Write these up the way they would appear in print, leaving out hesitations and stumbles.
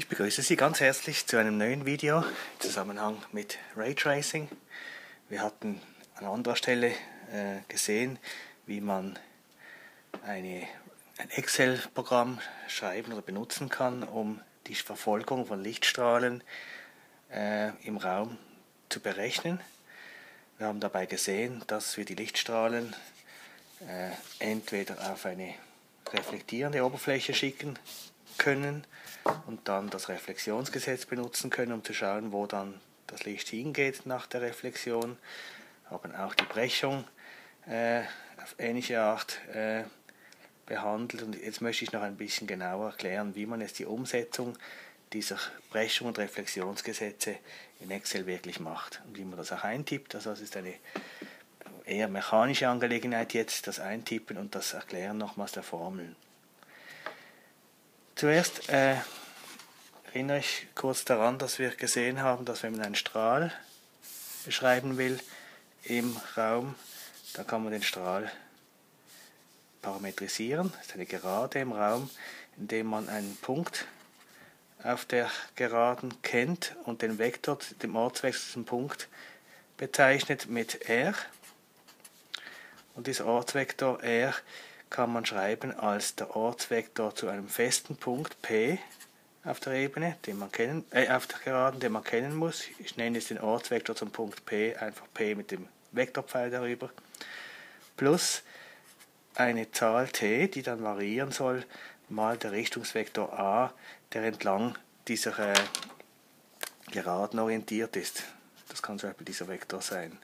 Ich begrüße Sie ganz herzlich zu einem neuen Video im Zusammenhang mit Raytracing. Wir hatten an anderer Stelle gesehen, wie man ein Excel-Programm schreiben oder benutzen kann, um die Verfolgung von Lichtstrahlen im Raum zu berechnen. Wir haben dabei gesehen, dass wir die Lichtstrahlen entweder auf eine reflektierende Oberfläche schicken können und dann das Reflexionsgesetz benutzen können, um zu schauen, wo dann das Licht hingeht nach der Reflexion. Haben auch die Brechung auf ähnliche Art behandelt, und jetzt möchte ich noch ein bisschen genauer erklären, wie man jetzt die Umsetzung dieser Brechung- und Reflexionsgesetze in Excel wirklich macht und wie man das auch eintippt. Also das ist eine eher mechanische Angelegenheit jetzt, das Eintippen und das Erklären nochmals der Formeln. Zuerst erinnere ich kurz daran, dass wir gesehen haben, dass wenn man einen Strahl beschreiben will im Raum, dann kann man den Strahl parametrisieren. Das ist eine Gerade im Raum, indem man einen Punkt auf der Geraden kennt und den Vektor, den Ortsvektor zum Punkt bezeichnet mit r. Und dieser Ortsvektor r kann man schreiben als der Ortsvektor zu einem festen Punkt P auf der Ebene, auf der Geraden, den man kennen muss. Ich nenne jetzt den Ortsvektor zum Punkt P einfach P mit dem Vektorpfeil darüber, plus eine Zahl t, die dann variieren soll, mal der Richtungsvektor a, der entlang dieser Geraden orientiert ist. Das kann zum Beispiel dieser Vektor sein.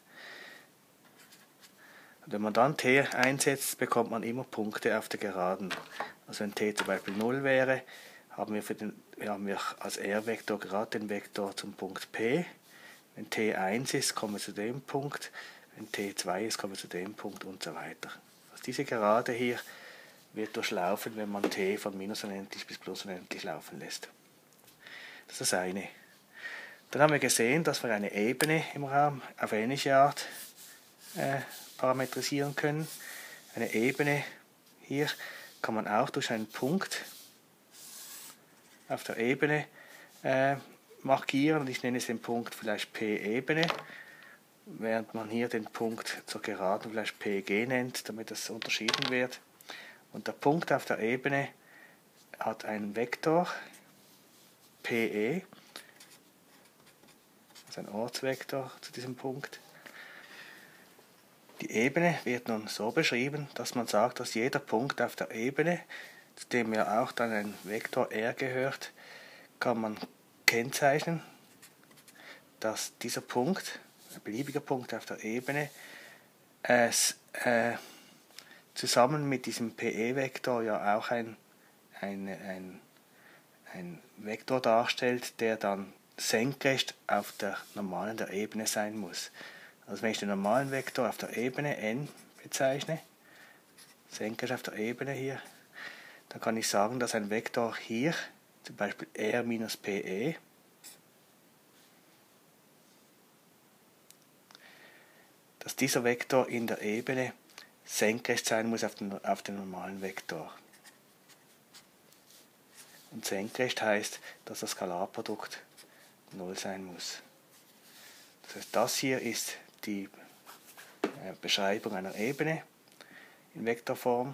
Und wenn man dann t einsetzt, bekommt man immer Punkte auf der Geraden. Also wenn t zum Beispiel 0 wäre, haben wir als r-Vektor gerade den Vektor zum Punkt P. Wenn t 1 ist, kommen wir zu dem Punkt. Wenn t 2 ist, kommen wir zu dem Punkt und so weiter. Also diese Gerade hier wird durchlaufen, wenn man t von minus unendlich bis plus unendlich laufen lässt. Das ist das eine. Dann haben wir gesehen, dass wir eine Ebene im Raum auf ähnliche Art parametrisieren können. Eine Ebene hier kann man auch durch einen Punkt auf der Ebene markieren, und ich nenne es den Punkt vielleicht P-Ebene, während man hier den Punkt zur Geraden vielleicht PG nennt, damit das unterschieden wird. Und der Punkt auf der Ebene hat einen Vektor PE, also ein Ortsvektor zu diesem Punkt. Die Ebene wird nun so beschrieben, dass man sagt, dass jeder Punkt auf der Ebene, zu dem ja auch dann ein Vektor R gehört, kann man kennzeichnen, dass dieser Punkt, ein beliebiger Punkt auf der Ebene, zusammen mit diesem PE-Vektor ja auch ein Vektor darstellt, der dann senkrecht auf der Normalen der Ebene sein muss. Also wenn ich den normalen Vektor auf der Ebene n bezeichne, senkrecht auf der Ebene hier, dann kann ich sagen, dass ein Vektor hier, zum Beispiel r minus PE, dass dieser Vektor in der Ebene senkrecht sein muss auf den normalen Vektor. Und senkrecht heißt, dass das Skalarprodukt 0 sein muss. Das heißt, das hier ist die Beschreibung einer Ebene in Vektorform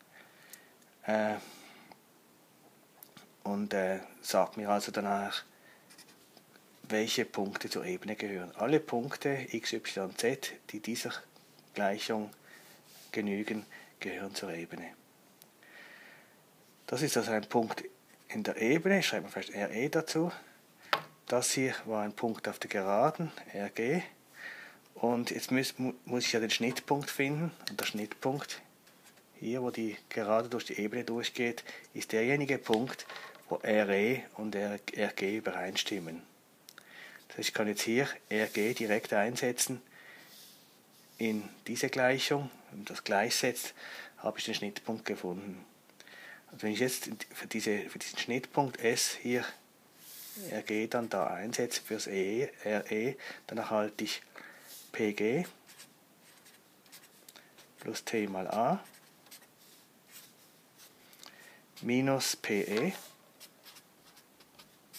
und sagt mir also danach, welche Punkte zur Ebene gehören. Alle Punkte x, y, z, die dieser Gleichung genügen, gehören zur Ebene. Das ist also ein Punkt in der Ebene, ich schreibe mal vielleicht RE dazu. Das hier war ein Punkt auf der Geraden, RG. Und jetzt muss ich ja den Schnittpunkt finden. Und der Schnittpunkt, hier wo die Gerade durch die Ebene durchgeht, ist derjenige Punkt, wo RE und RG übereinstimmen. Das heißt, ich kann jetzt hier RG direkt einsetzen in diese Gleichung. Wenn man das gleichsetzt, habe ich den Schnittpunkt gefunden. Und wenn ich jetzt für diesen Schnittpunkt S hier RG dann da einsetze fürs RE, dann erhalte ich PG plus T mal A minus PE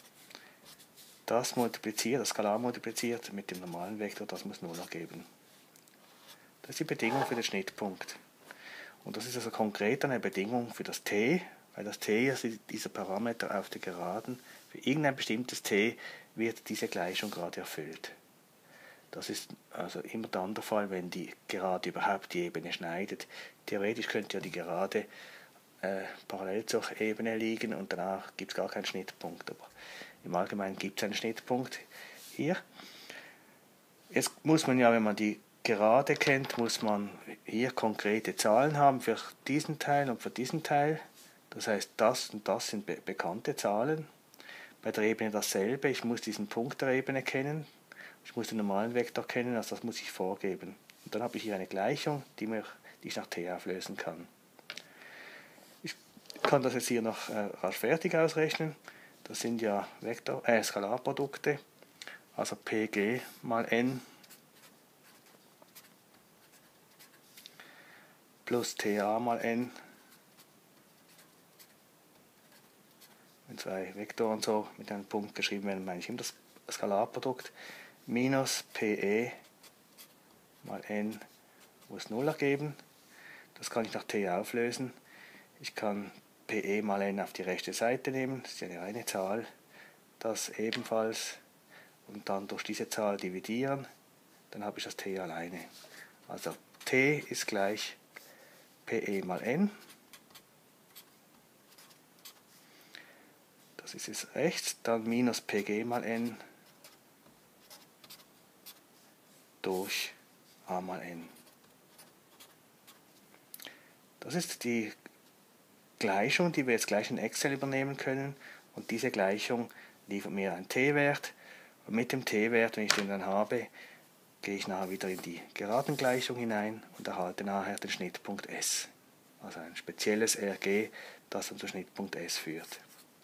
das Skalar multipliziert mit dem normalen Vektor, das muss 0 ergeben. Das ist die Bedingung für den Schnittpunkt. Und das ist also konkret eine Bedingung für das t, weil das t ist dieser Parameter auf der Geraden. Für irgendein bestimmtes t wird diese Gleichung gerade erfüllt. Das ist also immer dann der Fall, wenn die Gerade überhaupt die Ebene schneidet. Theoretisch könnte ja die Gerade parallel zur Ebene liegen und danach gibt es gar keinen Schnittpunkt. Aber im Allgemeinen gibt es einen Schnittpunkt hier. Jetzt muss man ja, wenn man die Gerade kennt, muss man hier konkrete Zahlen haben für diesen Teil und für diesen Teil. Das heißt, das und das sind bekannte Zahlen. Bei der Ebene dasselbe, ich muss diesen Punkt der Ebene kennen, ich muss den normalen Vektor kennen, also das muss ich vorgeben. Und dann habe ich hier eine Gleichung, die ich nach t auflösen kann. Ich kann das jetzt hier noch rasch fertig ausrechnen. Das sind ja Skalarprodukte, also Pg mal n plus Ta mal n. Wenn zwei Vektoren so mit einem Punkt geschrieben werden, meine ich immer das Skalarprodukt minus Pe mal n muss 0 ergeben. Das kann ich nach t auflösen. Ich kann Pe mal n auf die rechte Seite nehmen, das ist ja eine reine Zahl. Das ebenfalls und dann durch diese Zahl dividieren, dann habe ich das t alleine. Also t ist gleich Pe mal n. Das ist jetzt rechts, dann minus Pg mal n durch a mal n. Das ist die Gleichung, die wir jetzt gleich in Excel übernehmen können. Und diese Gleichung liefert mir einen t-Wert. Und mit dem t-Wert, wenn ich den dann habe, gehe ich nachher wieder in die Geradengleichung hinein und erhalte nachher den Schnittpunkt S. Also ein spezielles RG, das zum Schnittpunkt S führt.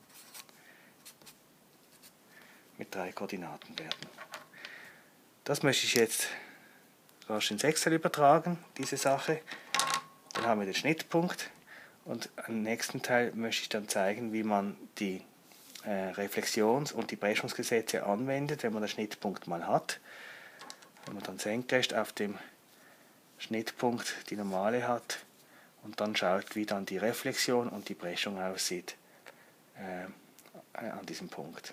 Mit 3 Koordinatenwerten. Das möchte ich jetzt rasch ins Excel übertragen, diese Sache. Dann haben wir den Schnittpunkt und im nächsten Teil möchte ich dann zeigen, wie man die Reflexions- und die Brechungsgesetze anwendet, wenn man den Schnittpunkt mal hat. Wenn man dann senkrecht auf dem Schnittpunkt die Normale hat und dann schaut, wie dann die Reflexion und die Brechung aussieht an diesem Punkt.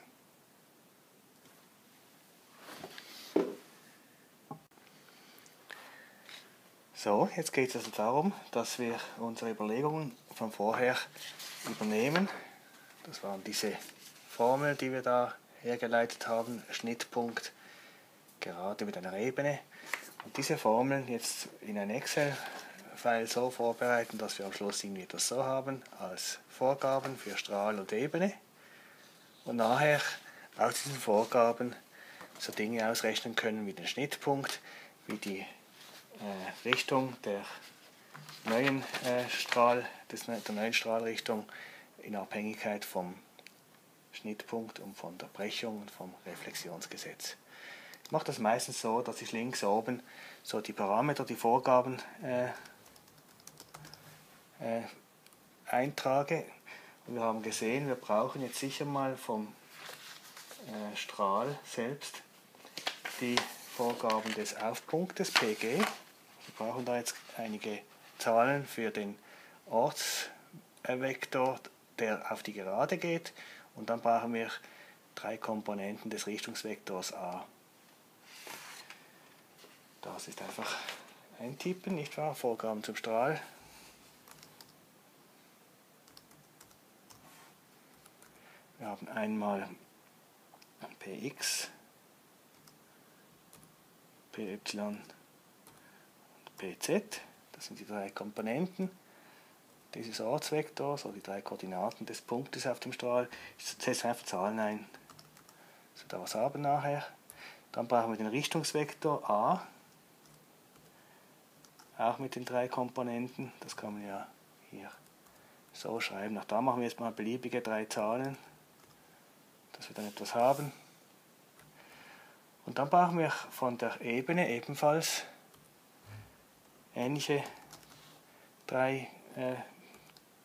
So, jetzt geht es also darum, dass wir unsere Überlegungen von vorher übernehmen. Das waren diese Formel, die wir da hergeleitet haben, Schnittpunkt, gerade mit einer Ebene. Und diese Formeln jetzt in ein Excel-File so vorbereiten, dass wir am Schluss irgendwie das so haben, als Vorgaben für Strahl und Ebene. Und nachher aus diesen Vorgaben so Dinge ausrechnen können wie den Schnittpunkt, wie die Richtung der neuen Strahlrichtung in Abhängigkeit vom Schnittpunkt und von der Brechung und vom Reflexionsgesetz. Ich mache das meistens so, dass ich links oben so die Parameter, die Vorgaben eintrage. Und wir haben gesehen, wir brauchen jetzt sicher mal vom Strahl selbst die Vorgaben des Aufpunktes Pg. Wir brauchen da jetzt einige Zahlen für den Ortsvektor, der auf die Gerade geht. Und dann brauchen wir 3 Komponenten des Richtungsvektors a. Das ist einfach eintippen, nicht wahr? Vorgaben zum Strahl. Wir haben einmal Px, Py und Pz. Das sind die 3 Komponenten dieses Ortsvektors, oder die 3 Koordinaten des Punktes auf dem Strahl. Ich setze einfach Zahlen ein, dass wir da was haben nachher. Dann brauchen wir den Richtungsvektor a, auch mit den 3 Komponenten. Das kann man ja hier so schreiben. Auch da machen wir jetzt mal beliebige 3 Zahlen, dass wir dann etwas haben. Und dann brauchen wir von der Ebene ebenfalls ähnliche 3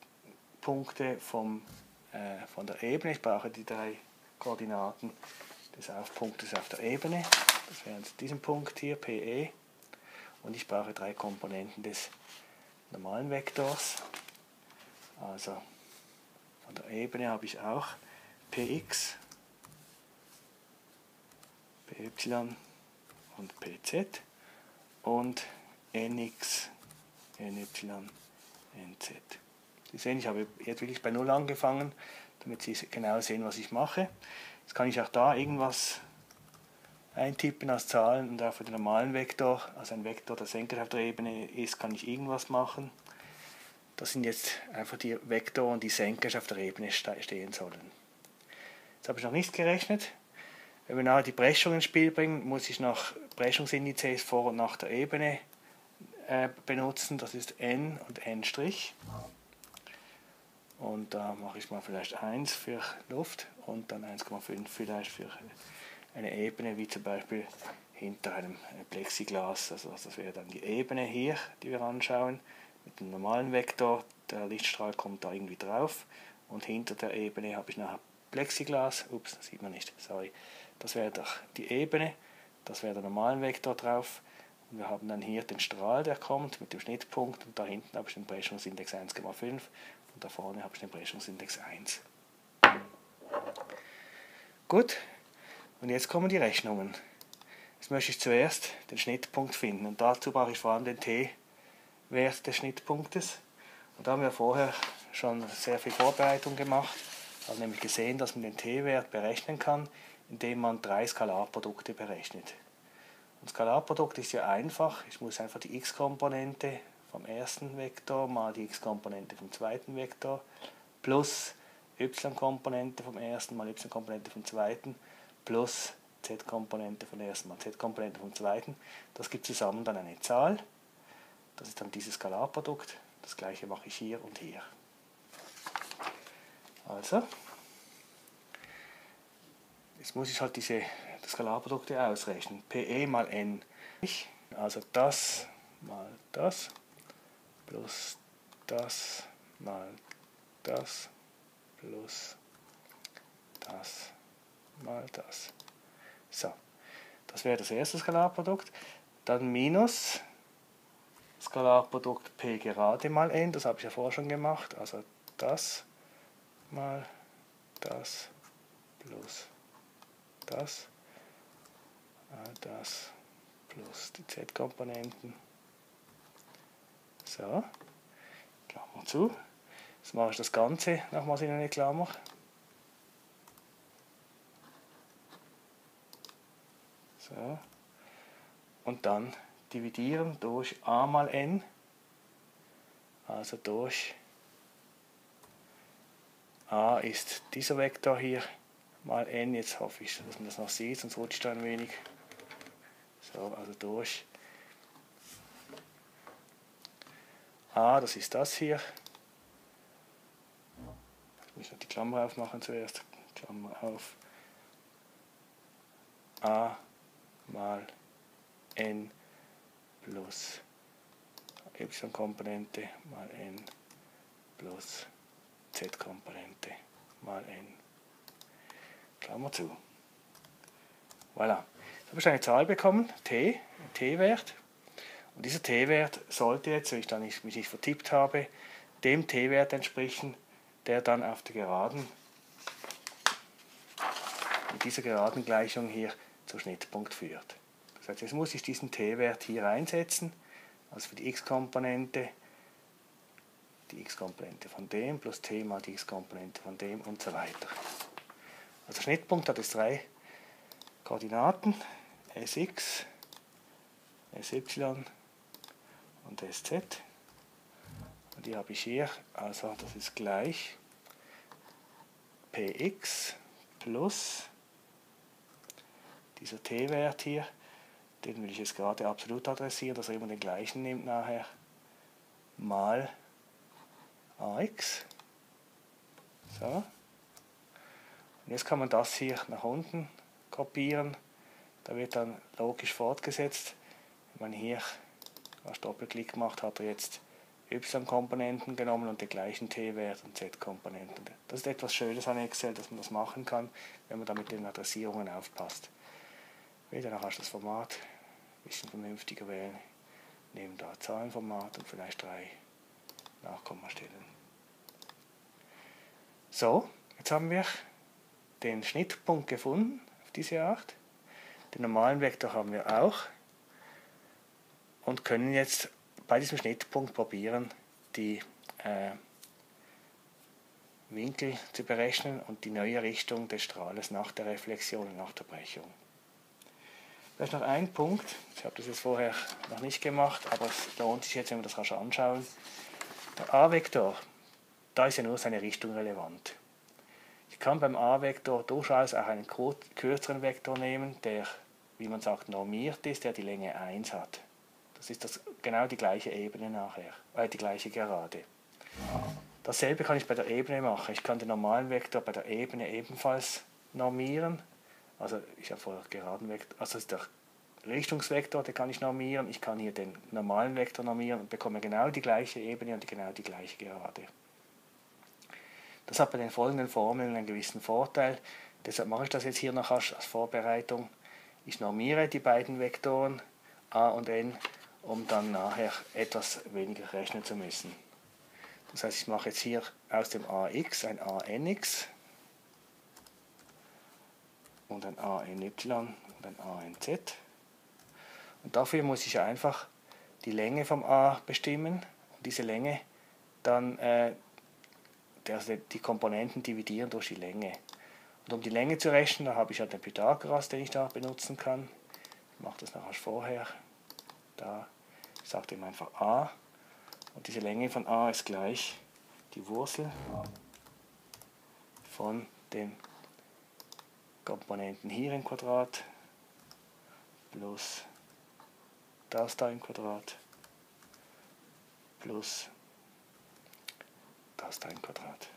Punkte von der Ebene. Ich brauche die 3 Koordinaten des Aufpunktes auf der Ebene. Das wäre jetzt diesen Punkt hier, PE. Und ich brauche 3 Komponenten des normalen Vektors. Also von der Ebene habe ich auch Px, Py und Pz und Nx, Ny, Nz. Sie sehen, ich habe jetzt wirklich bei 0 angefangen, damit Sie genau sehen, was ich mache. Jetzt kann ich auch da irgendwas eintippen als Zahlen und auch für den normalen Vektor, also ein Vektor, der senkrecht auf der Ebene ist, kann ich irgendwas machen. Das sind jetzt einfach die Vektoren, die senkrecht auf der Ebene stehen sollen. Jetzt habe ich noch nichts gerechnet. Wenn wir nachher die Brechung ins Spiel bringen, muss ich noch Brechungsindizes vor und nach der Ebene benutzen. Das ist n und n'. Und da mache ich mal vielleicht 1 für Luft und dann 1,5 vielleicht für eine Ebene, wie zum Beispiel hinter einem Plexiglas. Also das wäre dann die Ebene hier, die wir anschauen, mit dem normalen Vektor. Der Lichtstrahl kommt da irgendwie drauf und hinter der Ebene habe ich nachher Plexiglas. Ups, das sieht man nicht, sorry. Das wäre doch die Ebene, das wäre der normale Vektor drauf. Und wir haben dann hier den Strahl, der kommt mit dem Schnittpunkt und da hinten habe ich den Brechungsindex 1,5 und da vorne habe ich den Brechungsindex 1. Gut, und jetzt kommen die Rechnungen. Jetzt möchte ich zuerst den Schnittpunkt finden und dazu brauche ich vor allem den t-Wert des Schnittpunktes. Und da haben wir vorher schon sehr viel Vorbereitung gemacht. Wir haben nämlich gesehen, dass man den t-Wert berechnen kann, indem man 3 Skalarprodukte berechnet. Und Skalarprodukt ist ja einfach. Ich muss einfach die x-Komponente vom ersten Vektor mal die x-Komponente vom zweiten Vektor plus y-Komponente vom ersten mal y-Komponente vom zweiten plus z-Komponente vom ersten mal z-Komponente vom zweiten. Das gibt zusammen dann eine Zahl. Das ist dann dieses Skalarprodukt. Das gleiche mache ich hier und hier. Also, jetzt muss ich halt diese Skalarprodukte ausrechnen. Pe mal n. Also das mal das plus das mal das plus das mal das. So, das wäre das erste Skalarprodukt. Dann minus Skalarprodukt P gerade mal n, das habe ich ja vorher schon gemacht. Also das mal das plus das plus die z-Komponenten. So, Klammer zu. Jetzt mache ich das Ganze nochmals in eine Klammer. So. Und dann dividieren durch a mal n, also durch a ist dieser Vektor hier mal n, jetzt hoffe ich, dass man das noch sieht, sonst rutscht da ein wenig. So, also durch a, das ist das hier. Jetzt muss ich noch die Klammer aufmachen zuerst. Klammer auf. A mal n plus y-Komponente mal n plus z-Komponente mal n. Klammer zu. Voilà. Jetzt habe ich eine Zahl bekommen, t, ein t-Wert. Und dieser t-Wert sollte jetzt, wenn ich dann mich nicht vertippt habe, dem t-Wert entsprechen, der dann auf der Geraden, mit dieser geraden Gleichung hier zum Schnittpunkt führt. Das heißt, jetzt muss ich diesen t-Wert hier einsetzen, also für die x-Komponente, von dem plus t mal die x-Komponente von dem und so weiter. Also Schnittpunkt hat jetzt 3 Koordinaten, Sx, Sy und Sz. Und die habe ich hier, also das ist gleich Px plus dieser t-Wert hier, den will ich jetzt gerade absolut adressieren, dass er immer den gleichen nimmt nachher, mal ax. So. Und jetzt kann man das hier nach unten kopieren. Da wird dann logisch fortgesetzt. Wenn man hier als Doppelklick macht, hat er jetzt y-Komponenten genommen und den gleichen t-Wert und z-Komponenten. Das ist etwas Schönes an Excel, dass man das machen kann, wenn man da mit den Adressierungen aufpasst. Danach hast du das Format ein bisschen vernünftiger wählen. Nehmen da Zahlenformat und vielleicht 3 Nachkommastellen. So, jetzt haben wir den Schnittpunkt gefunden auf diese Art. Den normalen Vektor haben wir auch und können jetzt bei diesem Schnittpunkt probieren, die Winkel zu berechnen und die neue Richtung des Strahles nach der Reflexion und nach der Brechung. Vielleicht noch ein Punkt, ich habe das jetzt vorher noch nicht gemacht, aber es lohnt sich jetzt, wenn wir das rasch anschauen. Der A-Vektor, da ist ja nur seine Richtung relevant. Ich kann beim A-Vektor durchaus auch einen kürzeren Vektor nehmen, der, wie man sagt, normiert ist, der die Länge 1 hat. Das ist genau die gleiche Ebene nachher, die gleiche Gerade. Dasselbe kann ich bei der Ebene machen. Ich kann den normalen Vektor bei der Ebene ebenfalls normieren. Also ich habe vorher geraden Vektor, also ist der Richtungsvektor, den kann ich normieren. Ich kann hier den normalen Vektor normieren und bekomme genau die gleiche Ebene und genau die gleiche Gerade. Das hat bei den folgenden Formeln einen gewissen Vorteil. Deshalb mache ich das jetzt hier noch als Vorbereitung. Ich normiere die beiden Vektoren a und n, um dann nachher etwas weniger rechnen zu müssen. Das heißt, ich mache jetzt hier aus dem ax ein anx und ein any und ein anz. Und dafür muss ich einfach die Länge vom a bestimmen und diese Länge dann die Komponenten dividieren durch die Länge. Und um die Länge zu rechnen, da habe ich ja den Pythagoras, den ich da benutzen kann. Ich mache das nachher vorher. Da, ich sage dem einfach a. Und diese Länge von a ist gleich die Wurzel von den Komponenten hier im Quadrat plus das da im Quadrat plus das da im Quadrat.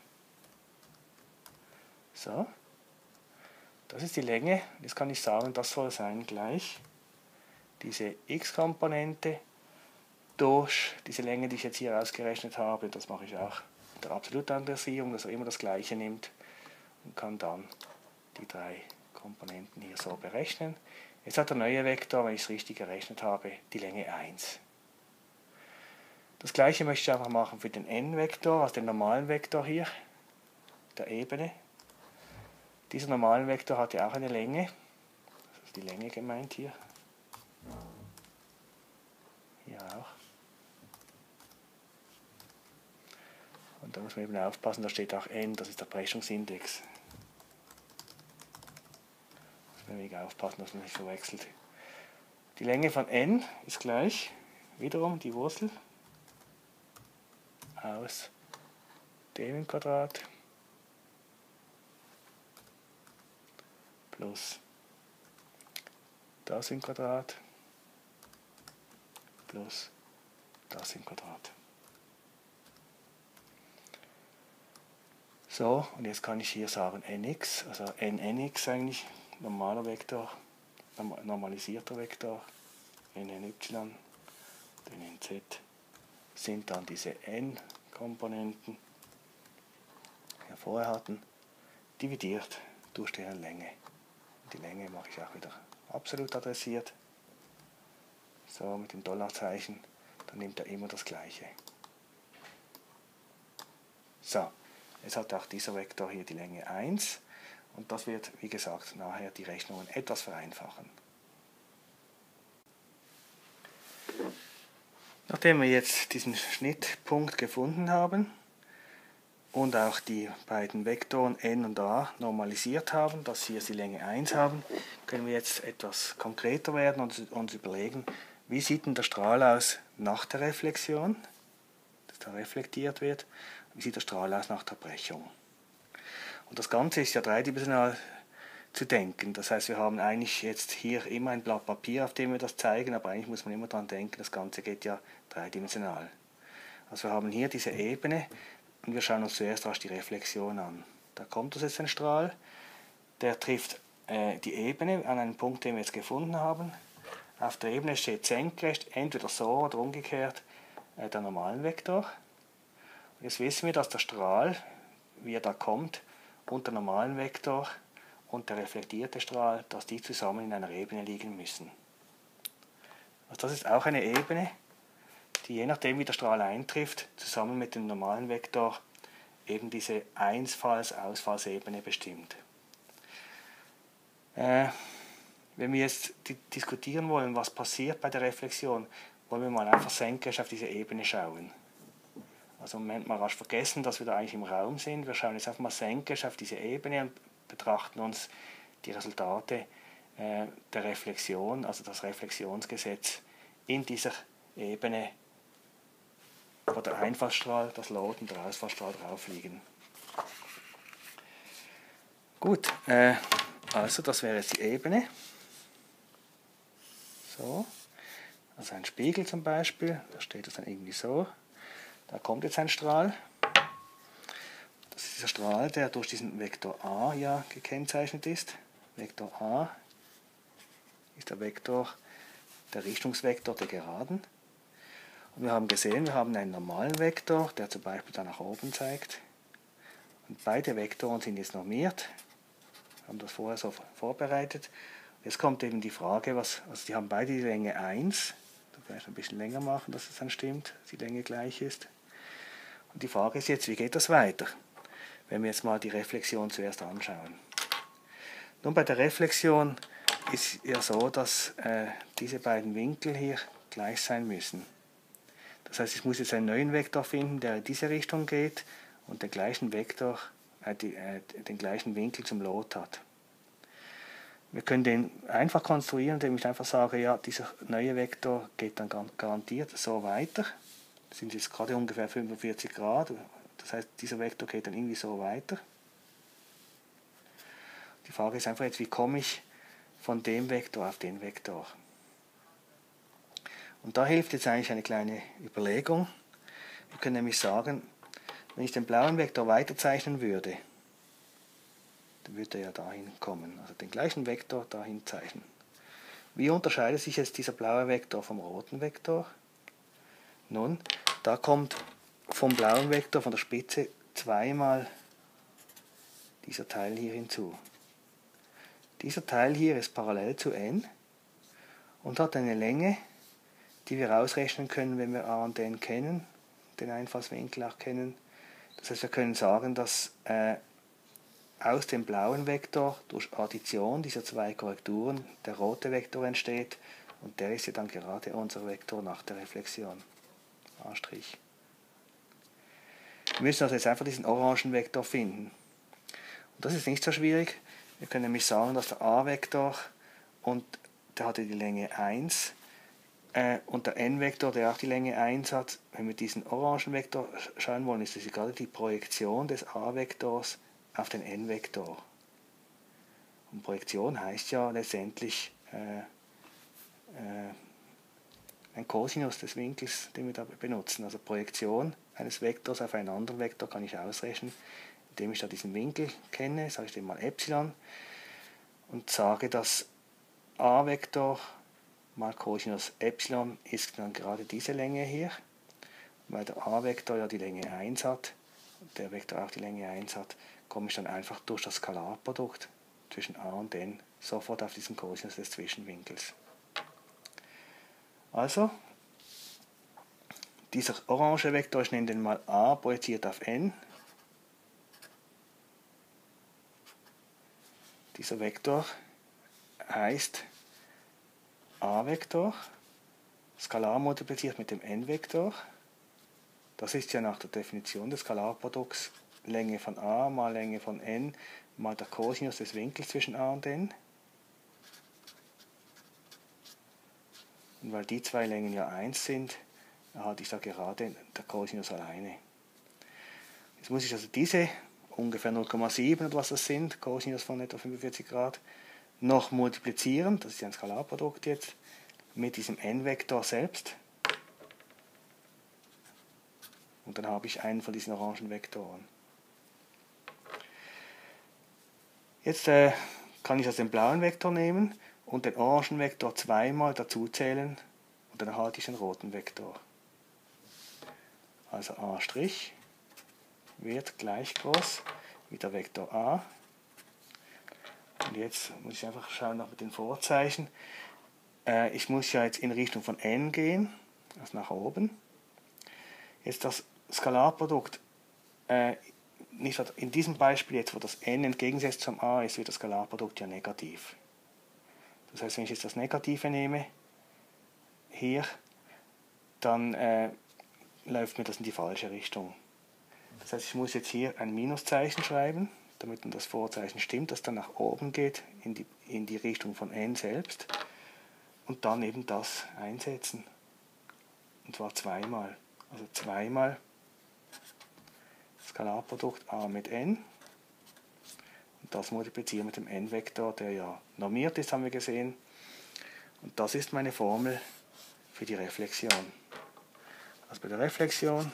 So, das ist die Länge. Jetzt kann ich sagen, das soll sein gleich diese x-Komponente durch diese Länge, die ich jetzt hier ausgerechnet habe. Das mache ich auch mit der Absolutandressierung, dass er immer das gleiche nimmt und kann dann die 3 Komponenten hier so berechnen. Jetzt hat der neue Vektor, wenn ich es richtig gerechnet habe, die Länge 1. Das gleiche möchte ich einfach machen für den n-Vektor, also den normalen Vektor hier, der Ebene. Dieser normalen Vektor hat ja auch eine Länge, das ist die Länge gemeint hier. Hier auch. Und da muss man eben aufpassen, da steht auch n, das ist der Brechungsindex. Da muss man aufpassen, dass man nicht verwechselt. Die Länge von n ist gleich, wiederum die Wurzel aus dem im Quadrat plus das im Quadrat plus das im Quadrat. So, und jetzt kann ich hier sagen nx, also nnx eigentlich, normaler Vektor, normalisierter Vektor, nny, den nz, sind dann diese n-Komponenten, die wir vorher hatten, dividiert durch deren Länge. Die Länge mache ich auch wieder absolut adressiert, so mit dem Dollarzeichen, dann nimmt er immer das gleiche. So, jetzt hat auch dieser Vektor hier die Länge 1 und das wird, wie gesagt, nachher die Rechnungen etwas vereinfachen. Nachdem wir jetzt diesen Schnittpunkt gefunden haben und auch die beiden Vektoren n und a normalisiert haben, dass sie jetzt die Länge 1 haben, können wir jetzt etwas konkreter werden und uns überlegen, wie sieht denn der Strahl aus nach der Reflexion, dass da reflektiert wird, wie sieht der Strahl aus nach der Brechung. Und das Ganze ist ja dreidimensional zu denken. Das heißt, wir haben eigentlich jetzt hier immer ein Blatt Papier, auf dem wir das zeigen, aber eigentlich muss man immer daran denken, das Ganze geht ja dreidimensional. Also wir haben hier diese Ebene und wir schauen uns zuerst rasch die Reflexion an. Da kommt uns jetzt ein Strahl, der trifft die Ebene an einen Punkt, den wir jetzt gefunden haben. Auf der Ebene steht senkrecht, entweder so oder umgekehrt, der normalen Vektor. Und jetzt wissen wir, dass der Strahl, wie er da kommt, und der normalen Vektor und der reflektierte Strahl, dass die zusammen in einer Ebene liegen müssen. Also das ist auch eine Ebene, die je nachdem wie der Strahl eintrifft, zusammen mit dem normalen Vektor eben diese Einfalls-Ausfallsebene bestimmt. Wenn wir jetzt diskutieren wollen, was passiert bei der Reflexion, wollen wir mal einfach senkrecht auf diese Ebene schauen. Also im Moment mal rasch vergessen, dass wir da eigentlich im Raum sind. Wir schauen jetzt einfach mal senkrecht auf diese Ebene und betrachten uns die Resultate der Reflexion, also das Reflexionsgesetz in dieser Ebene, wo der Einfallsstrahl, das Lot und der Ausfallsstrahl drauf liegen. Gut, also das wäre jetzt die Ebene. So, also ein Spiegel zum Beispiel, da steht das dann irgendwie so. Da kommt jetzt ein Strahl. Das ist dieser Strahl, der durch diesen Vektor a ja gekennzeichnet ist. Vektor a ist der Vektor, der Richtungsvektor der Geraden. Und wir haben gesehen, wir haben einen normalen Vektor, der zum Beispiel da nach oben zeigt. Und beide Vektoren sind jetzt normiert. Wir haben das vorher so vorbereitet. Jetzt kommt eben die Frage, also die haben beide die Länge 1. Da vielleicht ein bisschen länger machen, dass es dann stimmt, dass die Länge gleich ist. Und die Frage ist jetzt, wie geht das weiter? Wenn wir jetzt mal die Reflexion zuerst anschauen. Nun, bei der Reflexion ist ja so, dass diese beiden Winkel hier gleich sein müssen. Das heißt, ich muss jetzt einen neuen Vektor finden, der in diese Richtung geht und den gleichen Vektor, den gleichen Winkel zum Lot hat. Wir können den einfach konstruieren, indem ich einfach sage, ja, dieser neue Vektor geht dann garantiert so weiter. Das sind jetzt gerade ungefähr 45 Grad. Das heißt, dieser Vektor geht dann irgendwie so weiter. Die Frage ist einfach jetzt, wie komme ich von dem Vektor auf den Vektor? Und da hilft jetzt eigentlich eine kleine Überlegung. Wir können nämlich sagen, wenn ich den blauen Vektor weiterzeichnen würde, dann würde er ja dahin kommen. Also den gleichen Vektor dahin zeichnen. Wie unterscheidet sich jetzt dieser blaue Vektor vom roten Vektor? Nun, da kommt vom blauen Vektor, von der Spitze, zweimal dieser Teil hier hinzu. Dieser Teil hier ist parallel zu n und hat eine Länge, die wir ausrechnen können, wenn wir a und n kennen, den Einfallswinkel auch kennen. Das heißt, wir können sagen, dass aus dem blauen Vektor durch Addition dieser zwei Korrekturen der rote Vektor entsteht und der ist ja dann gerade unser Vektor nach der Reflexion. A'. Wir müssen also jetzt einfach diesen orangen Vektor finden. Und das ist nicht so schwierig. Wir können nämlich sagen, dass der A-Vektor, und der hatte die Länge 1, und der n-Vektor, der auch die Länge 1 hat, wenn wir diesen orangen Vektor schauen wollen, ist das gerade die Projektion des A-Vektors auf den n-Vektor. Und Projektion heißt ja letztendlich ein Kosinus des Winkels, den wir da benutzen. Also Projektion eines Vektors auf einen anderen Vektor kann ich ausrechnen, indem ich da diesen Winkel kenne, sage ich dem mal Epsilon, und sage, dass a-Vektor mal Cosinus Epsilon ist dann gerade diese Länge hier, weil der a-Vektor ja die Länge 1 hat und der Vektor auch die Länge 1 hat, komme ich dann einfach durch das Skalarprodukt zwischen a und n sofort auf diesen Cosinus des Zwischenwinkels. Also, dieser orange Vektor, ich nenne den mal a projiziert auf n. Dieser Vektor heißt a-Vektor, skalar multipliziert mit dem n-Vektor. Das ist ja nach der Definition des Skalarprodukts Länge von a mal Länge von n mal der Cosinus des Winkels zwischen a und n. Und weil die zwei Längen ja 1 sind, erhalte ich da gerade der Cosinus alleine. Jetzt muss ich also diese ungefähr 0,7 oder was das sind, Cosinus von etwa 45 Grad, noch multiplizieren, das ist ja ein Skalarprodukt jetzt, mit diesem n-Vektor selbst. Und dann habe ich einen von diesen orangen Vektoren. Jetzt kann ich also den blauen Vektor nehmen und den orangen Vektor zweimal dazu zählen und dann erhalte ich den roten Vektor. Also a' wird gleich groß wie der Vektor a. Und jetzt muss ich einfach schauen noch mit den Vorzeichen. Ich muss ja jetzt in Richtung von n gehen, also nach oben. Jetzt das Skalarprodukt, nicht in diesem Beispiel jetzt, wo das n entgegensetzt zum a ist, wird das Skalarprodukt ja negativ. Das heißt, wenn ich jetzt das Negative nehme, hier, dann läuft mir das in die falsche Richtung. Das heißt, ich muss jetzt hier ein Minuszeichen schreiben, damit dann das Vorzeichen stimmt, das dann nach oben geht, in die Richtung von n selbst. Und dann eben das einsetzen. Und zwar zweimal. Also zweimal Skalarprodukt a mit n. Und das multiplizieren mit dem n-Vektor, der ja normiert ist, haben wir gesehen. Und das ist meine Formel für die Reflexion. Also bei der Reflexion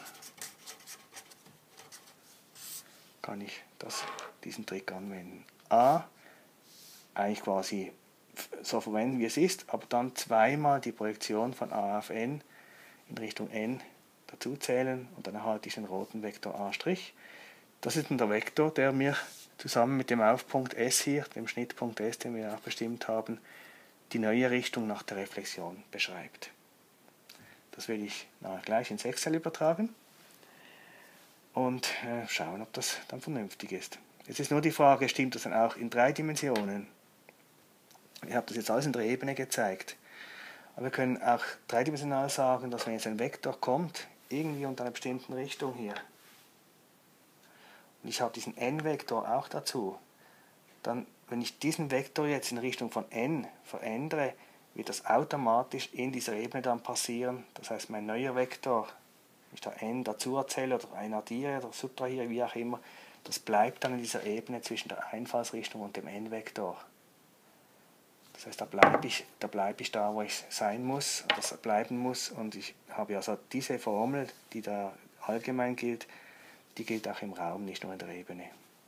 kann ich diesen Trick anwenden. A eigentlich quasi so verwenden, wie es ist, aber dann zweimal die Projektion von a auf n in Richtung n dazu zählen und dann erhalte ich den roten Vektor a'. Das ist dann der Vektor, der mir zusammen mit dem Aufpunkt S hier, dem Schnittpunkt S, den wir auch bestimmt haben, die neue Richtung nach der Reflexion beschreibt. Das will ich gleich ins Excel übertragen und schauen, ob das dann vernünftig ist. Jetzt ist nur die Frage, stimmt das dann auch in 3 Dimensionen? Ich habe das jetzt alles in der Ebene gezeigt. Aber wir können auch dreidimensional sagen, dass wenn jetzt ein Vektor kommt, irgendwie unter einer bestimmten Richtung hier, und ich habe diesen n-Vektor auch dazu, dann, wenn ich diesen Vektor jetzt in Richtung von n verändere, wird das automatisch in dieser Ebene dann passieren. Das heißt, mein neuer Vektor, wenn ich da n dazu erzähle oder ein addiere oder subtrahiere, wie auch immer, das bleibt dann in dieser Ebene zwischen der Einfallsrichtung und dem n-Vektor. Das heißt, da bleibe ich da, wo ich sein muss, das bleiben muss. Und ich habe also diese Formel, die da allgemein gilt, die gilt auch im Raum, nicht nur in der Ebene.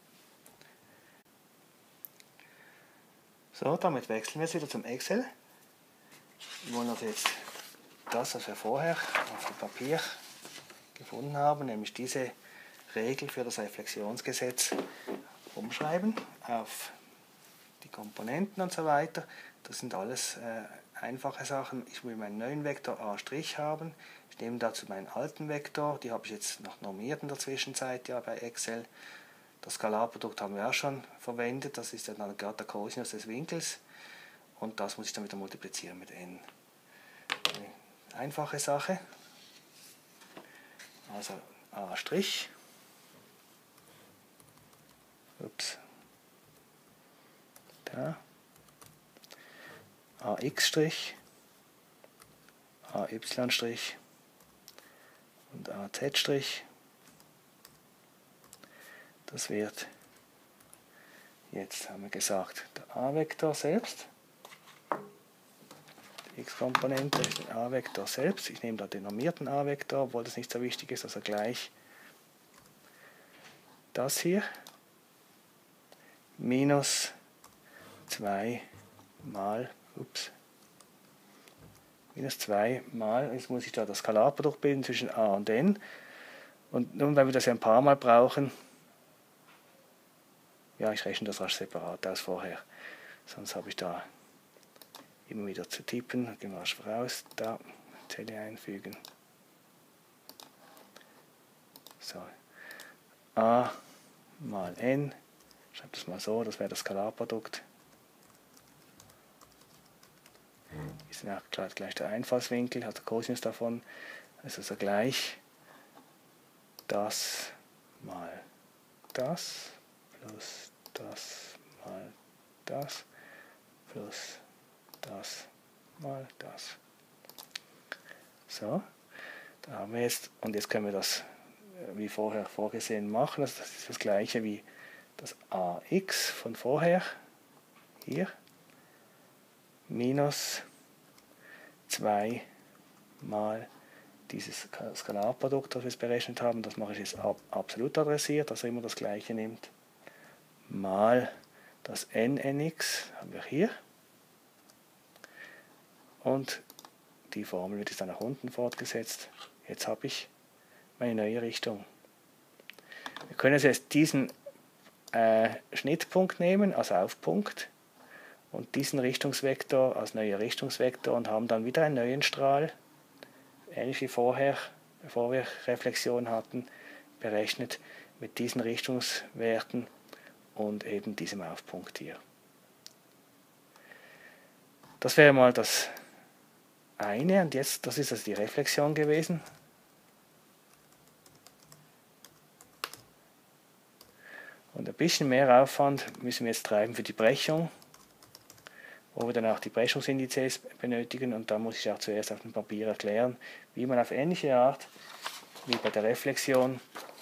So, damit wechseln wir jetzt wieder zum Excel. Wir wollen also jetzt das, was wir vorher auf dem Papier gefunden haben, nämlich diese Regel für das Reflexionsgesetz umschreiben auf die Komponenten und so weiter. Das sind alles einfache Sachen. Ich will meinen neuen Vektor a' haben. Ich nehme dazu meinen alten Vektor, die habe ich jetzt noch normiert in der Zwischenzeit ja bei Excel. Das Skalarprodukt haben wir auch schon verwendet, das ist ja dann gerade der Kosinus des Winkels. Und das muss ich dann wieder multiplizieren mit n. Eine einfache Sache. Also a'. Ups. Da. ax', ay' und az'. Das wird, jetzt haben wir gesagt, der a-Vektor selbst. Die x-Komponente ist der a-Vektor selbst. Ich nehme da den normierten a-Vektor, obwohl das nicht so wichtig ist, also gleich das hier minus 2 mal, jetzt muss ich da das Skalarprodukt bilden zwischen a und n. Und nun, weil wir das ja ein paar Mal brauchen, ja, ich rechne das rasch separat aus vorher, sonst habe ich da immer wieder zu tippen. Gehen wir rasch raus, da Zelle einfügen. So, a mal n, schreibe das mal so, das wäre das Skalarprodukt. Ist ja gleich der Einfallswinkel, also Kosinus davon, ist also gleich das mal das plus das mal das plus das mal das. So, da haben wir jetzt, und jetzt können wir das wie vorher vorgesehen machen. Also das ist das gleiche wie das ax von vorher, hier, minus 2 mal dieses Skalarprodukt, das wir jetzt berechnet haben, das mache ich jetzt absolut adressiert, dass er immer das gleiche nimmt, mal das nx haben wir hier. Und die Formel wird jetzt dann nach unten fortgesetzt. Jetzt habe ich meine neue Richtung. Wir können jetzt diesen Schnittpunkt nehmen als Aufpunkt und diesen Richtungsvektor als neuer Richtungsvektor und haben dann wieder einen neuen Strahl, ähnlich wie vorher, bevor wir Reflexion hatten, berechnet mit diesen Richtungswerten und eben diesem Aufpunkt hier. Das wäre mal das eine und jetzt, das ist also die Reflexion gewesen. Und ein bisschen mehr Aufwand müssen wir jetzt treiben für die Brechung, wo wir dann auch die Brechungsindizes benötigen und da muss ich auch zuerst auf dem Papier erklären, wie man auf ähnliche Art wie bei der Reflexion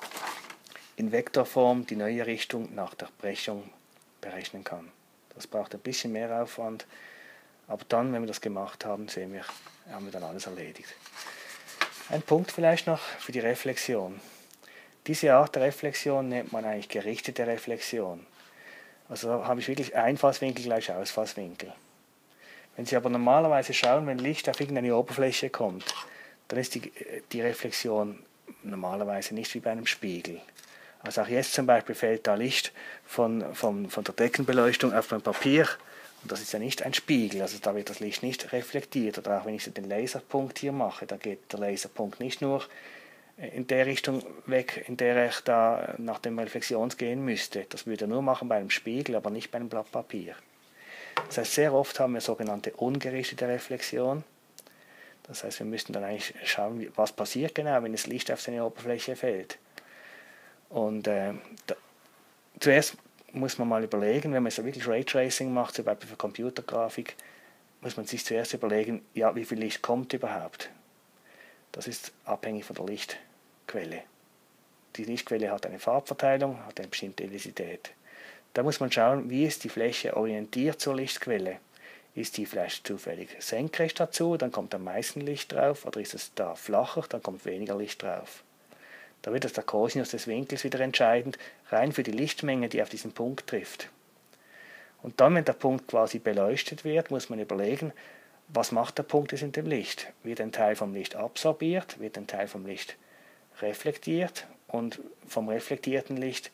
in Vektorform die neue Richtung nach der Brechung berechnen kann. Das braucht ein bisschen mehr Aufwand, aber dann, wenn wir das gemacht haben, sehen wir, haben wir dann alles erledigt. Ein Punkt vielleicht noch für die Reflexion. Diese Art der Reflexion nennt man eigentlich gerichtete Reflexion. Also da habe ich wirklich Einfallswinkel gleich Ausfallswinkel. Wenn Sie aber normalerweise schauen, wenn Licht auf irgendeine Oberfläche kommt, dann ist die Reflexion normalerweise nicht wie bei einem Spiegel. Also auch jetzt zum Beispiel fällt da Licht von der Deckenbeleuchtung auf mein Papier und das ist ja nicht ein Spiegel, also da wird das Licht nicht reflektiert. Oder auch wenn ich so den Laserpunkt hier mache, da geht der Laserpunkt nicht nur in der Richtung weg, in der ich da nach dem Reflexions gehen müsste. Das würde er nur machen bei einem Spiegel, aber nicht bei einem Blatt Papier. Das heißt, sehr oft haben wir sogenannte ungerichtete Reflexion. Das heißt, wir müssten dann eigentlich schauen, was passiert genau, wenn das Licht auf seine Oberfläche fällt. Und zuerst muss man mal überlegen, wenn man so wirklich Raytracing macht, zum Beispiel für Computergrafik, muss man sich zuerst überlegen, ja, wie viel Licht kommt überhaupt. Das ist abhängig von der Lichtquelle. Die Lichtquelle hat eine Farbverteilung, hat eine bestimmte Intensität. Da muss man schauen, wie ist die Fläche orientiert zur Lichtquelle. Ist die vielleicht zufällig senkrecht dazu, dann kommt am meisten Licht drauf, oder ist es da flacher, dann kommt weniger Licht drauf. Da wird der Kosinus des Winkels wieder entscheidend, rein für die Lichtmenge, die auf diesen Punkt trifft. Und dann, wenn der Punkt quasi beleuchtet wird, muss man überlegen, was macht der Punkt jetzt in dem Licht? Wird ein Teil vom Licht absorbiert, wird ein Teil vom Licht reflektiert und vom reflektierten Licht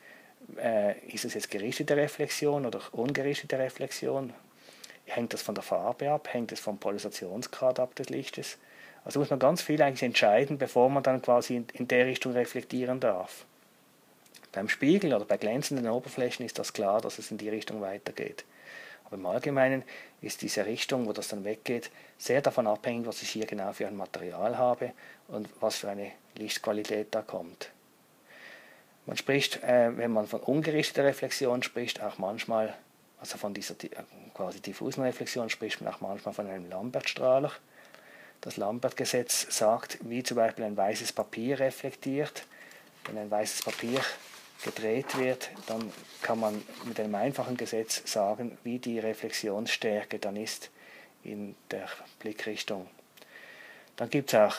ist es jetzt gerichtete Reflexion oder ungerichtete Reflexion? Hängt das von der Farbe ab? Hängt es vom Polarisationsgrad ab des Lichtes? Also muss man ganz viel eigentlich entscheiden, bevor man dann quasi in der Richtung reflektieren darf. Beim Spiegel oder bei glänzenden Oberflächen ist das klar, dass es in die Richtung weitergeht. Aber im Allgemeinen ist diese Richtung, wo das dann weggeht, sehr davon abhängig, was ich hier genau für ein Material habe und was für eine Lichtqualität da kommt. Man spricht, wenn man von ungerichteter Reflexion spricht, auch manchmal, also von dieser quasi diffusen Reflexion, spricht man auch manchmal von einem Lambertstrahler. Das Lambert-Gesetz sagt, wie zum Beispiel ein weißes Papier reflektiert. Wenn ein weißes Papier gedreht wird, dann kann man mit einem einfachen Gesetz sagen, wie die Reflexionsstärke dann ist in der Blickrichtung. Dann gibt es auch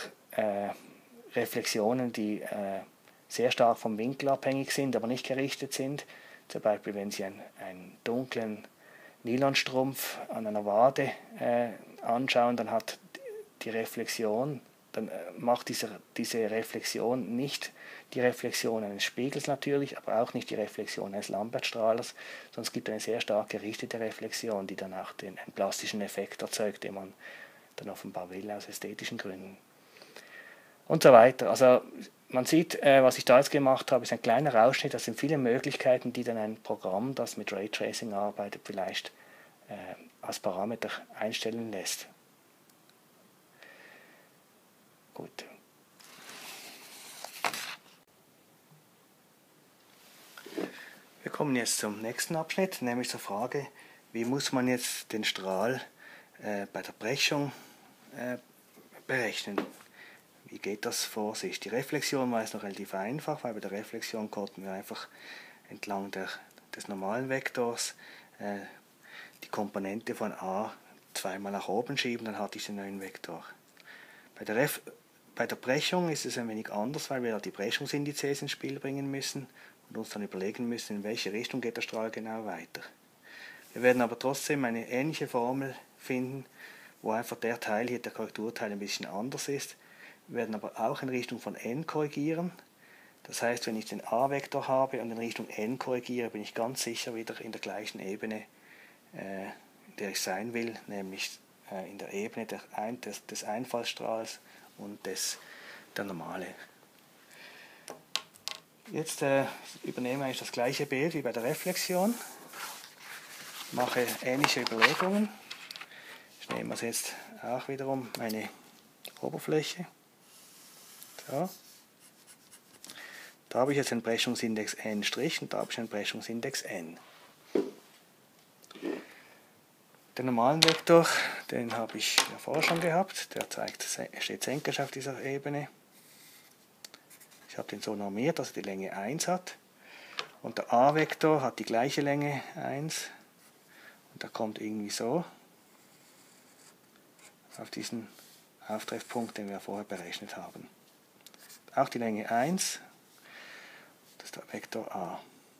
Reflexionen, die sehr stark vom Winkel abhängig sind, aber nicht gerichtet sind. Zum Beispiel, wenn Sie einen dunklen Nylonstrumpf an einer Wade anschauen, dann hat die Reflexion, dann macht diese Reflexion nicht die Reflexion eines Spiegels natürlich, aber auch nicht die Reflexion eines Lambertstrahlers, sondern es gibt eine sehr stark gerichtete Reflexion, die dann auch einen plastischen Effekt erzeugt, den man dann offenbar will aus ästhetischen Gründen. Und so weiter. Also man sieht, was ich da jetzt gemacht habe, ist ein kleiner Ausschnitt. Das sind viele Möglichkeiten, die dann ein Programm, das mit Raytracing arbeitet, vielleicht als Parameter einstellen lässt. Gut. Wir kommen jetzt zum nächsten Abschnitt, nämlich zur Frage, wie muss man jetzt den Strahl bei der Brechung berechnen. Wie geht das vor sich? Die Reflexion war jetzt noch relativ einfach, weil bei der Reflexion konnten wir einfach entlang des normalen Vektors die Komponente von a zweimal nach oben schieben, dann hatte ich den neuen Vektor. Bei der Brechung ist es ein wenig anders, weil wir die Brechungsindizes ins Spiel bringen müssen und uns dann überlegen müssen, in welche Richtung geht der Strahl genau weiter. Wir werden aber trotzdem eine ähnliche Formel finden, wo einfach der Teil hier, der Korrekturteil, ein bisschen anders ist. werden aber auch in Richtung von n korrigieren. Das heißt, wenn ich den a-Vektor habe und in Richtung n korrigiere, bin ich ganz sicher wieder in der gleichen Ebene, in der ich sein will, nämlich in der Ebene des Einfallsstrahls und der Normale. Jetzt übernehme ich das gleiche Bild wie bei der Reflexion, mache ähnliche Überlegungen. Ich nehme also jetzt auch wiederum meine Oberfläche. So. Da habe ich jetzt einen Brechungsindex n' und da habe ich einen Brechungsindex n. Den normalen Vektor, den habe ich ja vorher schon gehabt, der steht senkrecht auf dieser Ebene. Ich habe den so normiert, dass er die Länge 1 hat. Und der a-Vektor hat die gleiche Länge 1. Und der kommt irgendwie so auf diesen Auftreffpunkt, den wir vorher berechnet haben. Auch die Länge 1, das ist der Vektor a.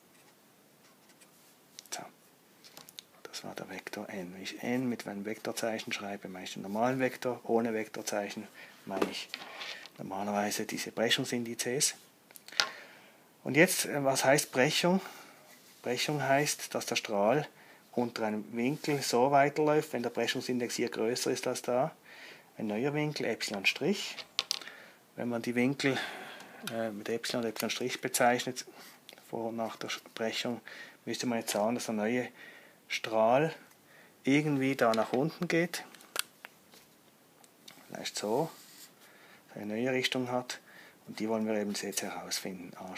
So. Das war der Vektor n. Wenn ich n mit einem Vektorzeichen schreibe, meine ich den normalen Vektor. Ohne Vektorzeichen meine ich normalerweise diese Brechungsindizes. Und jetzt, was heißt Brechung? Brechung heißt, dass der Strahl unter einem Winkel so weiterläuft, wenn der Brechungsindex hier größer ist als da. Ein neuer Winkel, ε'. Wenn man die Winkel mit ε und ε' bezeichnet, vor und nach der Brechung, müsste man jetzt sagen, dass der neue Strahl irgendwie da nach unten geht. Vielleicht so, eine neue Richtung hat. Und die wollen wir eben jetzt herausfinden, a'.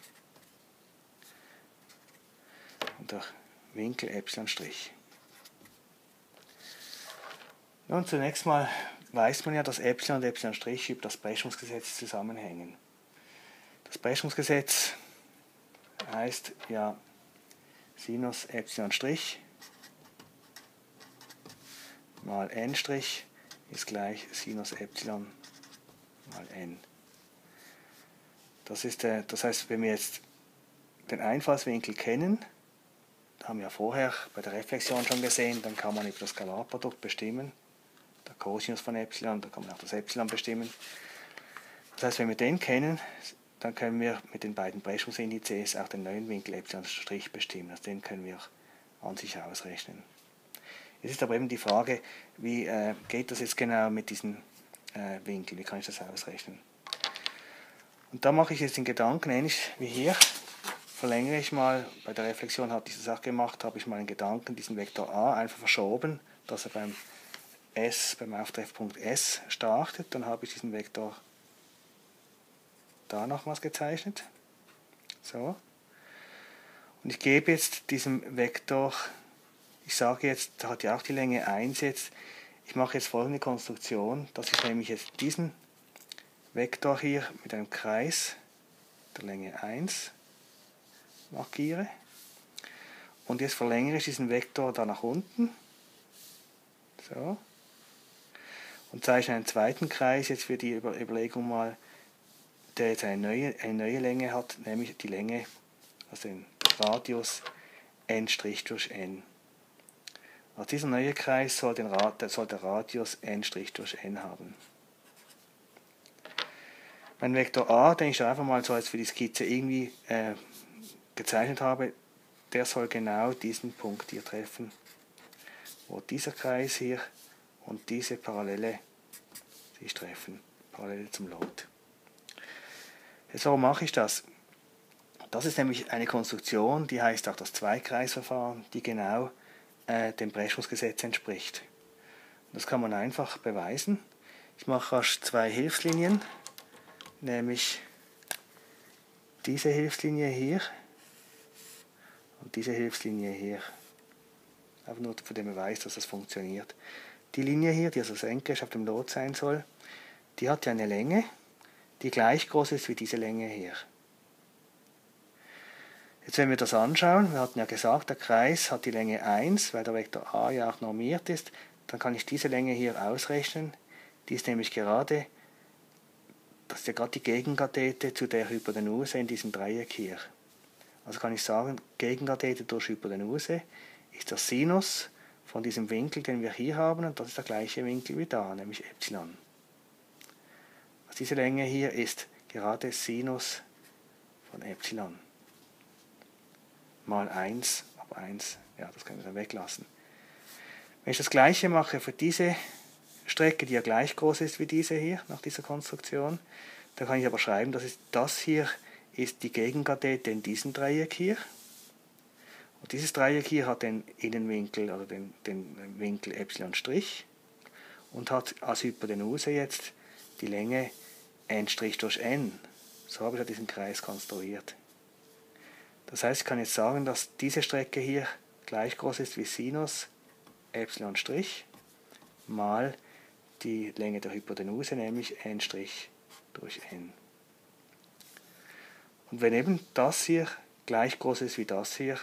Und der Winkel ε'. Nun, zunächst mal weiß man ja, dass ε und ε' über das Brechungsgesetz zusammenhängen. Das Brechungsgesetz heißt ja Sinus ε' mal n' ist gleich Sinus ε mal n. Das heißt, wenn wir jetzt den Einfallswinkel kennen, haben wir ja vorher bei der Reflexion schon gesehen, dann kann man über das Skalarprodukt bestimmen, der Cosinus von ε, da kann man auch das ε bestimmen. Das heißt, wenn wir den kennen, dann können wir mit den beiden Brechungsindizes auch den neuen Winkel ε' bestimmen. Also den können wir an sich ausrechnen. Es ist aber eben die Frage, wie geht das jetzt genau mit diesen Winkeln, wie kann ich das ausrechnen? Und da mache ich jetzt den Gedanken ähnlich wie hier. Verlängere ich mal, bei der Reflexion habe ich diese Sache gemacht, habe ich mal einen Gedanken, diesen Vektor a einfach verschoben, dass er beim Auftreffpunkt S startet. Dann habe ich diesen Vektor da nochmals gezeichnet. So. Und ich gebe jetzt diesem Vektor, ich sage jetzt, da hat ja auch die Länge 1 jetzt, ich mache jetzt folgende Konstruktion, dass ich nämlich jetzt diesen Vektor hier mit einem Kreis der Länge 1 markiere. Und jetzt verlängere ich diesen Vektor da nach unten. So. Und zeichne einen zweiten Kreis jetzt für die Überlegung mal, der jetzt eine neue Länge hat, nämlich die Länge, also den Radius n' durch n. Also dieser neue Kreis soll der Radius n' durch n haben. Mein Vektor a, den ich einfach mal so als für die Skizze irgendwie gezeichnet habe, der soll genau diesen Punkt hier treffen, wo dieser Kreis hier und diese Parallele sich treffen, parallel zum Lot. Jetzt, warum mache ich das? Das ist nämlich eine Konstruktion, die heißt auch das Zweikreisverfahren, die genau dem Brechungsgesetz entspricht. Das kann man einfach beweisen. Ich mache rasch zwei Hilfslinien, nämlich diese Hilfslinie hier und diese Hilfslinie hier. Einfach nur von dem Beweis, dass das funktioniert. Die Linie hier, die also senkrecht auf dem Lot sein soll, die hat ja eine Länge, die gleich groß ist wie diese Länge hier. Jetzt wenn wir das anschauen, wir hatten ja gesagt, der Kreis hat die Länge 1, weil der Vektor a ja auch normiert ist, dann kann ich diese Länge hier ausrechnen. Die ist nämlich gerade, das ist ja gerade die Gegenkathete zu der Hypotenuse in diesem Dreieck hier. Also kann ich sagen, Gegenkathete durch Hypotenuse ist der Sinus von diesem Winkel, den wir hier haben, und das ist der gleiche Winkel wie da, nämlich ε. Also diese Länge hier ist gerade Sinus von Epsilon mal 1, aber 1, ja, das können wir dann weglassen. Wenn ich das gleiche mache für diese Strecke, die ja gleich groß ist wie diese hier, nach dieser Konstruktion, dann kann ich aber schreiben, das hier ist die Gegenkathete in diesem Dreieck hier. Und dieses Dreieck hier hat den Innenwinkel, oder den Winkel Epsilon' und hat als Hypotenuse jetzt die Länge n' durch n. So habe ich ja diesen Kreis konstruiert. Das heißt, ich kann jetzt sagen, dass diese Strecke hier gleich groß ist wie Sinus Epsilon' mal die Länge der Hypotenuse, nämlich n' durch n. Und wenn eben das hier gleich groß ist wie das hier,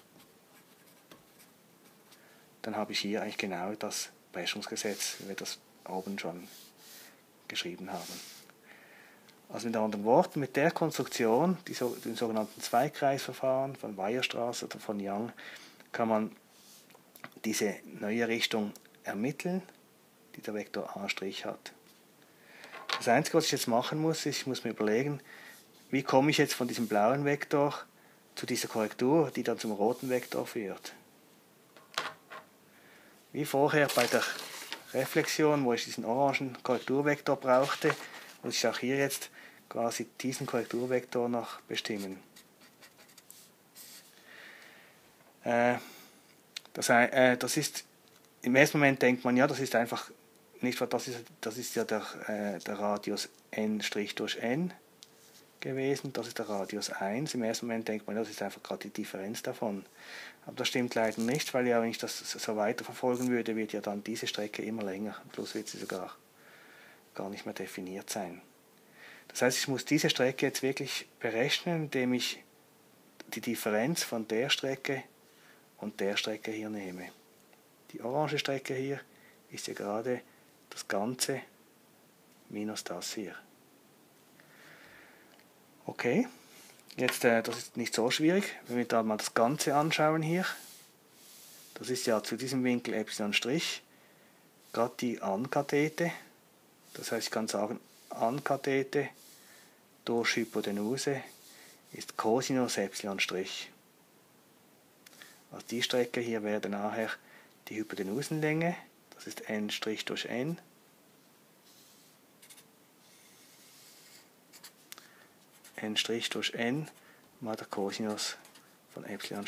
dann habe ich hier eigentlich genau das Brechungsgesetz, wie wir das oben schon geschrieben haben. Also mit anderen Worten, mit der Konstruktion, dem sogenannten Zweikreisverfahren von Weierstrass oder von Young, kann man diese neue Richtung ermitteln, die der Vektor A' hat. Das Einzige, was ich jetzt machen muss, ist, ich muss mir überlegen, wie komme ich jetzt von diesem blauen Vektor zu dieser Korrektur, die dann zum roten Vektor führt. Wie vorher bei der Reflexion, wo ich diesen orangen Korrekturvektor brauchte, muss ich auch hier jetzt quasi diesen Korrekturvektor noch bestimmen. Das ist, im ersten Moment denkt man, ja, das ist einfach, nicht wahr, das ist ja der Radius n' durch n gewesen, das ist der Radius 1. Im ersten Moment denkt man, ja, das ist einfach gerade die Differenz davon. Aber das stimmt leider nicht, weil ja, wenn ich das so weiter verfolgen würde, wird ja dann diese Strecke immer länger. Plus wird sie sogar gar nicht mehr definiert sein. Das heißt, ich muss diese Strecke jetzt wirklich berechnen, indem ich die Differenz von der Strecke und der Strecke hier nehme. Die orange Strecke hier ist ja gerade das Ganze minus das hier. Okay, jetzt, das ist nicht so schwierig, wenn wir da mal das Ganze anschauen hier. Das ist ja zu diesem Winkel Epsilon' gerade die Ankathete. Das heißt, ich kann sagen, Ankathete durch Hypotenuse ist Cosinus Epsilon'. Also die Strecke hier wäre nachher die Hypotenusenlänge, das ist n' durch n. n' durch n mal der Cosinus von Epsilon'.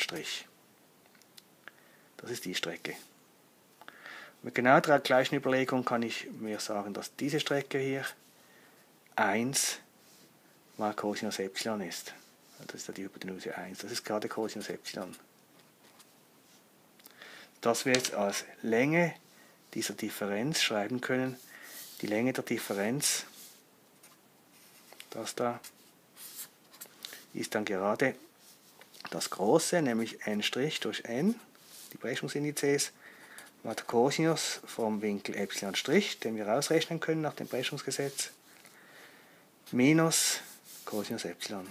Das ist die Strecke. Mit genau der gleichen Überlegung kann ich mir sagen, dass diese Strecke hier 1 mal Cosinus Epsilon ist. Das ist ja die Hypotenuse 1. Das ist gerade Cosinus Epsilon. Dass wir jetzt als Länge dieser Differenz schreiben können, die Länge der Differenz, das da, ist dann gerade das Große, nämlich n' durch n, die Brechungsindizes, mal der Cosinus vom Winkel Epsilon', den wir ausrechnen können nach dem Brechungsgesetz, minus Cosinus Epsilon.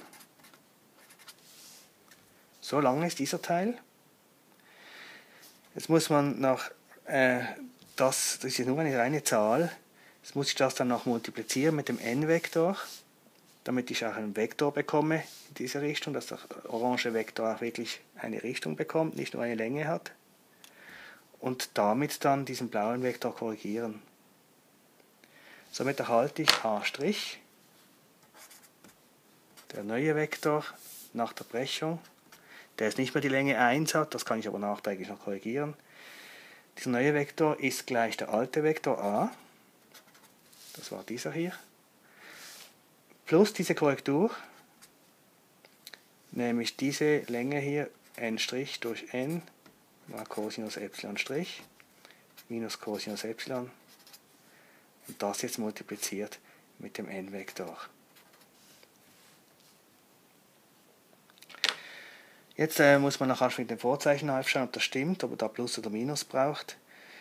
So lang ist dieser Teil. Jetzt muss man noch, das ist ja nur eine reine Zahl, jetzt muss ich das dann noch multiplizieren mit dem n-Vektor, damit ich auch einen Vektor bekomme in diese Richtung, dass der orange Vektor auch wirklich eine Richtung bekommt, nicht nur eine Länge hat. Und damit dann diesen blauen Vektor korrigieren. Somit erhalte ich A', der neue Vektor nach der Brechung, der jetzt nicht mehr die Länge 1 hat, das kann ich aber nachträglich noch korrigieren. Dieser neue Vektor ist gleich der alte Vektor A, das war dieser hier, plus diese Korrektur, nämlich diese Länge hier, n' durch n, mal Cosinus Epsilon' minus Cosinus Epsilon, und das jetzt multipliziert mit dem n-Vektor. Jetzt muss man nachher mit dem Vorzeichen aufschauen, ob das stimmt, ob er da Plus oder Minus braucht.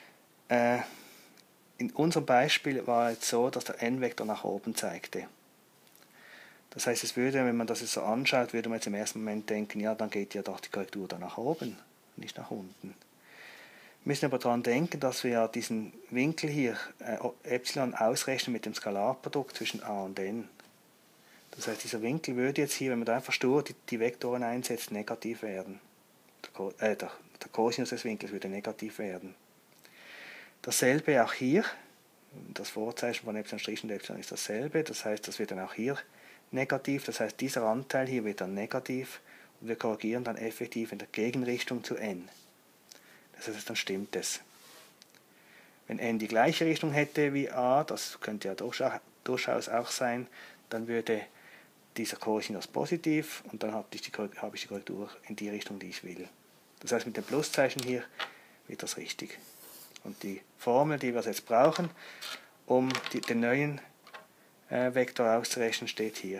In unserem Beispiel war es so, dass der n-Vektor nach oben zeigte. Das heißt, es würde, wenn man das jetzt so anschaut, würde man jetzt im ersten Moment denken, ja, dann geht ja doch die Korrektur da nach oben, nicht nach unten. müssen aber daran denken, dass wir ja diesen Winkel hier, Epsilon, ausrechnen mit dem Skalarprodukt zwischen a und n. Das heißt, dieser Winkel würde jetzt hier, wenn man da einfach stur die Vektoren einsetzt, negativ werden. Der Kosinus des Winkels würde negativ werden. Dasselbe auch hier. Das Vorzeichen von Epsilon' und Epsilon ist dasselbe. Das heißt, das wird dann auch hier negativ. Das heißt, dieser Anteil hier wird dann negativ. Und wir korrigieren dann effektiv in der Gegenrichtung zu n. Das heißt, dann stimmt es. Wenn n die gleiche Richtung hätte wie a, das könnte ja durchaus auch sein, dann würde dieser Kosinus positiv und dann habe ich die Korrektur in die Richtung, die ich will. Das heißt, mit dem Pluszeichen hier wird das richtig. Und die Formel, die wir jetzt brauchen, um den neuen Vektor auszurechnen, steht hier.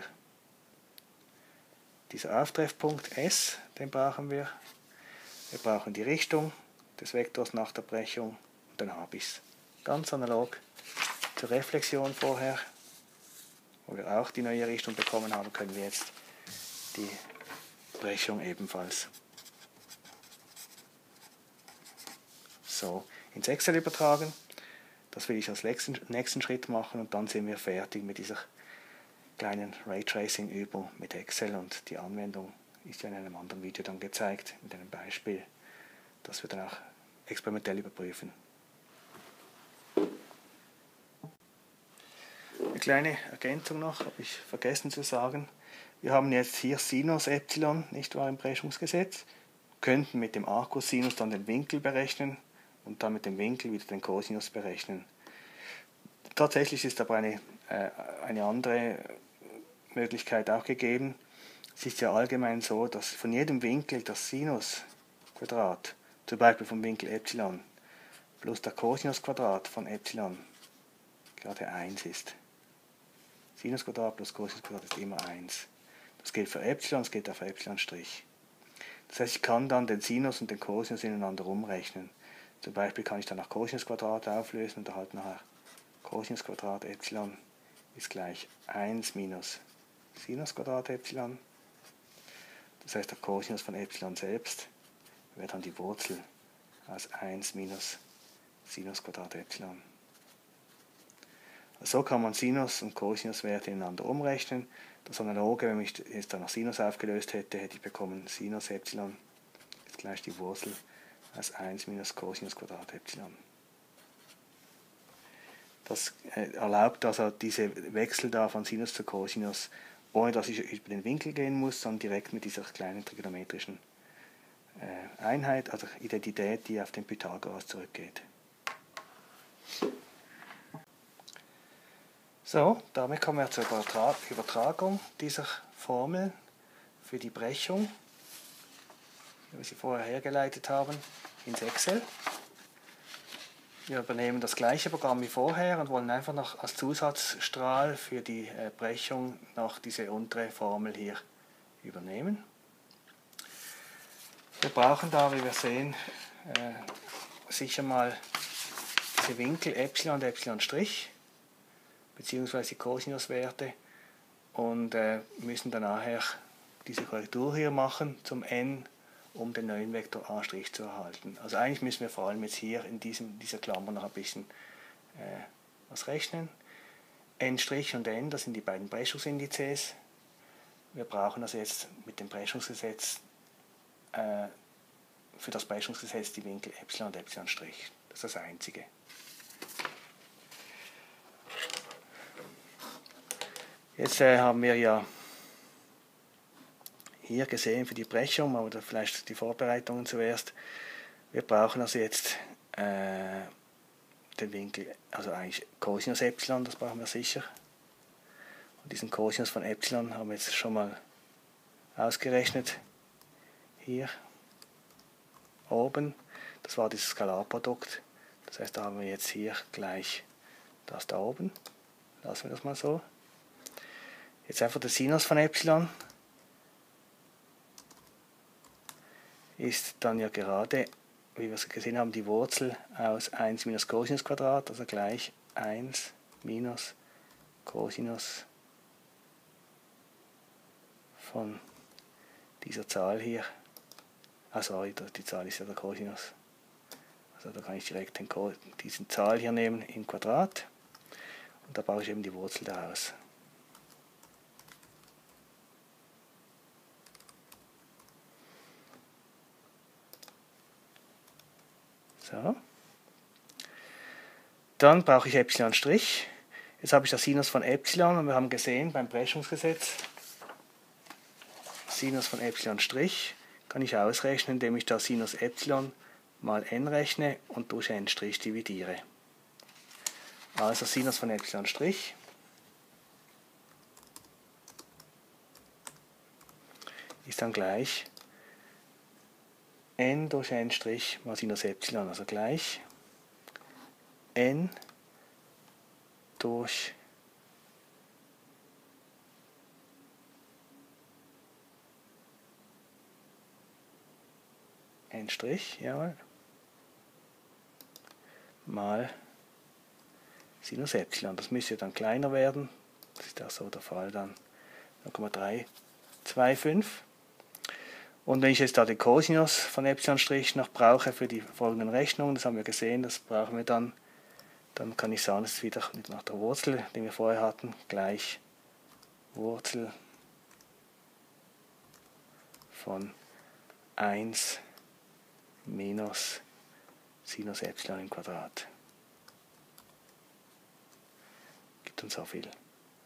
Dieser Auftreffpunkt S, den brauchen wir. Wir brauchen die Richtung des Vektors nach der Brechung und dann habe ich es. Ganz analog zur Reflexion vorher, wo wir auch die neue Richtung bekommen haben, können wir jetzt die Brechung ebenfalls. So, ins Excel übertragen. Das will ich als nächsten Schritt machen und dann sind wir fertig mit dieser kleinen Raytracing-Übung mit Excel und die Anwendung ist ja in einem anderen Video dann gezeigt, mit einem Beispiel, das wir dann auch experimentell überprüfen. Eine kleine Ergänzung noch, habe ich vergessen zu sagen. Wir haben jetzt hier Sinus Epsilon, nicht wahr, im Brechungsgesetz, könnten mit dem Arcus-Sinus dann den Winkel berechnen und dann mit dem Winkel wieder den Cosinus berechnen. Tatsächlich ist aber eine andere Möglichkeit auch gegeben. Es ist ja allgemein so, dass von jedem Winkel das Sinusquadrat, zum Beispiel vom Winkel Epsilon, plus der Cosinusquadrat von Epsilon gerade 1 ist. Sinusquadrat plus Cosinusquadrat ist immer 1. Das gilt für Epsilon, das gilt auch für Epsilon'. Das heißt, ich kann dann den Sinus und den Cosinus ineinander umrechnen. Zum Beispiel kann ich dann nach Cosinusquadrat auflösen und erhalte nachher Cosinusquadrat Epsilon ist gleich 1 minus Sinusquadrat Epsilon. Das heißt, der Cosinus von Epsilon selbst wäre dann die Wurzel aus 1 minus Sinusquadrat Epsilon. So kann man Sinus- und Cosinuswerte ineinander umrechnen. Das Analoge, wenn ich jetzt dann nach Sinus aufgelöst hätte, hätte ich bekommen Sinus Epsilon ist gleich die Wurzel aus 1 minus Cosinus Quadrat Epsilon. Das erlaubt also diese Wechsel da von Sinus zu Cosinus, ohne dass ich über den Winkel gehen muss, sondern direkt mit dieser kleinen trigonometrischen Einheit, also Identität, die auf den Pythagoras zurückgeht. So, damit kommen wir zur Übertragung dieser Formel für die Brechung, wie wir sie vorher hergeleitet haben, ins Excel. Wir übernehmen das gleiche Programm wie vorher und wollen einfach noch als Zusatzstrahl für die Brechung noch diese untere Formel hier übernehmen. Wir brauchen da, wie wir sehen, sicher mal diese Winkel Epsilon und Epsilon', beziehungsweise die Cosinuswerte und müssen dann nachher diese Korrektur hier machen zum n, um den neuen Vektor a' zu erhalten. Also eigentlich müssen wir vor allem jetzt hier in dieser Klammer noch ein bisschen was rechnen. n' und n, das sind die beiden Brechungsindizes. Wir brauchen also jetzt mit dem Brechungsgesetz für das Brechungsgesetz die Winkel Epsilon und Epsilon'. Das ist das Einzige. Jetzt haben wir ja hier gesehen für die Brechung, oder vielleicht die Vorbereitungen zuerst. Wir brauchen also jetzt den Winkel, also eigentlich Cosinus Epsilon, das brauchen wir sicher. Und diesen Cosinus von Epsilon haben wir jetzt schon mal ausgerechnet. Hier oben, das war dieses Skalarprodukt. Das heißt, da haben wir jetzt hier gleich das da oben. Lassen wir das mal so. Jetzt einfach der Sinus von Epsilon ist dann ja gerade, wie wir es gesehen haben, die Wurzel aus 1 minus Cosinus Quadrat, also gleich 1 minus Cosinus von dieser Zahl hier. Ah, sorry, die Zahl ist ja der Cosinus. Also da kann ich direkt diese Zahl hier nehmen im Quadrat und da brauche ich eben die Wurzel daraus. So. Dann brauche ich Epsilon'. Jetzt habe ich das Sinus von Epsilon und wir haben gesehen beim Brechungsgesetz, Sinus von Epsilon' kann ich ausrechnen, indem ich da Sinus Epsilon mal n rechne und durch n' dividiere. Also Sinus von Epsilon' ist dann gleich n durch n' mal Sinus Epsilon, also gleich n durch n', jawohl, mal Sinus Epsilon. Das müsste dann kleiner werden. Das ist auch so der Fall dann. 0,325. Und wenn ich jetzt da den Cosinus von Epsilon' noch brauche für die folgenden Rechnungen, das haben wir gesehen, das brauchen wir dann kann ich sagen, es ist wieder nach der Wurzel, die wir vorher hatten, gleich Wurzel von 1 minus Sinus Epsilon im Quadrat. Gibt uns so viel.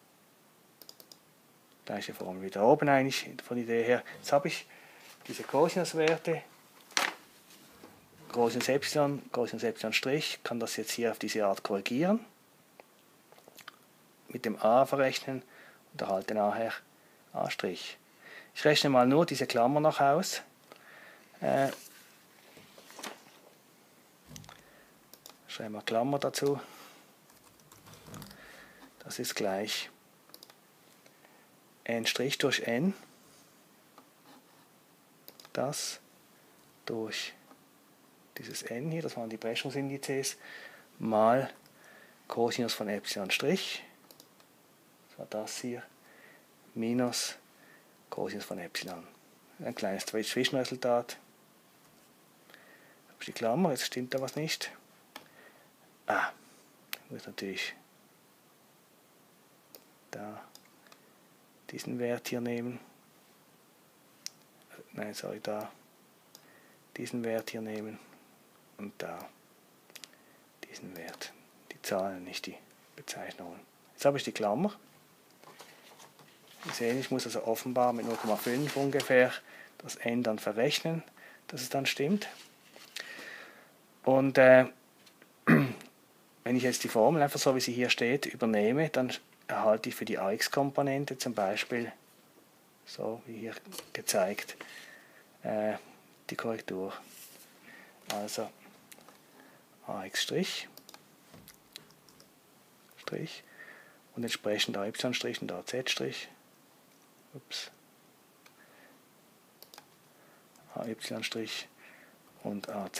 Gleiche Formel wie da oben eigentlich, von der Idee her. Jetzt habe ich diese Cosinuswerte, Cosinus Epsilon, Cosinus', kann das jetzt hier auf diese Art korrigieren, mit dem a verrechnen und erhalte nachher a'. Ich rechne mal nur diese Klammer noch aus. Schreiben wir Klammer dazu. Das ist gleich n' durch n, das durch dieses n hier, das waren die Brechungsindizes, mal Cosinus von Epsilon', das war das hier, minus Cosinus von Epsilon. Ein kleines Zwischenresultat. Da habe ich die Klammer, jetzt stimmt da was nicht. Ich muss natürlich da diesen Wert hier nehmen. Nein, sorry, da diesen Wert hier nehmen und da diesen Wert. Die Zahlen, nicht die Bezeichnungen. Jetzt habe ich die Klammer. Sie sehen, ich muss also offenbar mit 0,5 ungefähr das n dann verrechnen, dass es dann stimmt. Und wenn ich jetzt die Formel einfach so, wie sie hier steht, übernehme, dann erhalte ich für die AX-Komponente zum Beispiel, so wie hier gezeigt, die Korrektur. Also AX' und entsprechend AY' und AZ'. Ups. AY' und AZ'.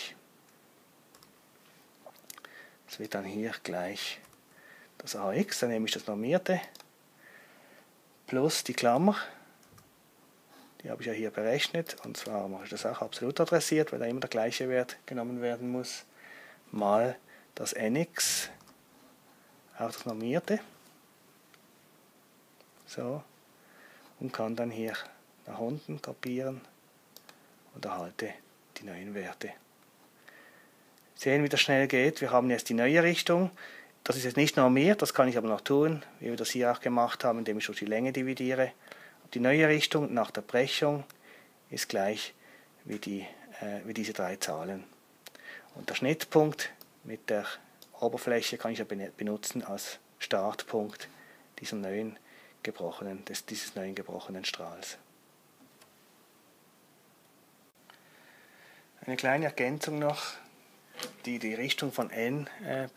Das wird dann hier gleich das AX, dann nehme ich das normierte, plus die Klammer, die habe ich ja hier berechnet, und zwar mache ich das auch absolut adressiert, weil da immer der gleiche Wert genommen werden muss, mal das NX, auch das normierte, so, und kann dann hier nach unten kopieren und erhalte die neuen Werte. Sehen, wie das schnell geht. Wir haben jetzt die neue Richtung. Das ist jetzt nicht normiert, das kann ich aber noch tun, wie wir das hier auch gemacht haben, indem ich durch die Länge dividiere. Die neue Richtung nach der Brechung ist gleich wie diese drei Zahlen. Und der Schnittpunkt mit der Oberfläche kann ich ja benutzen als Startpunkt dieses neuen gebrochenen Strahls. Eine kleine Ergänzung noch, die die Richtung von n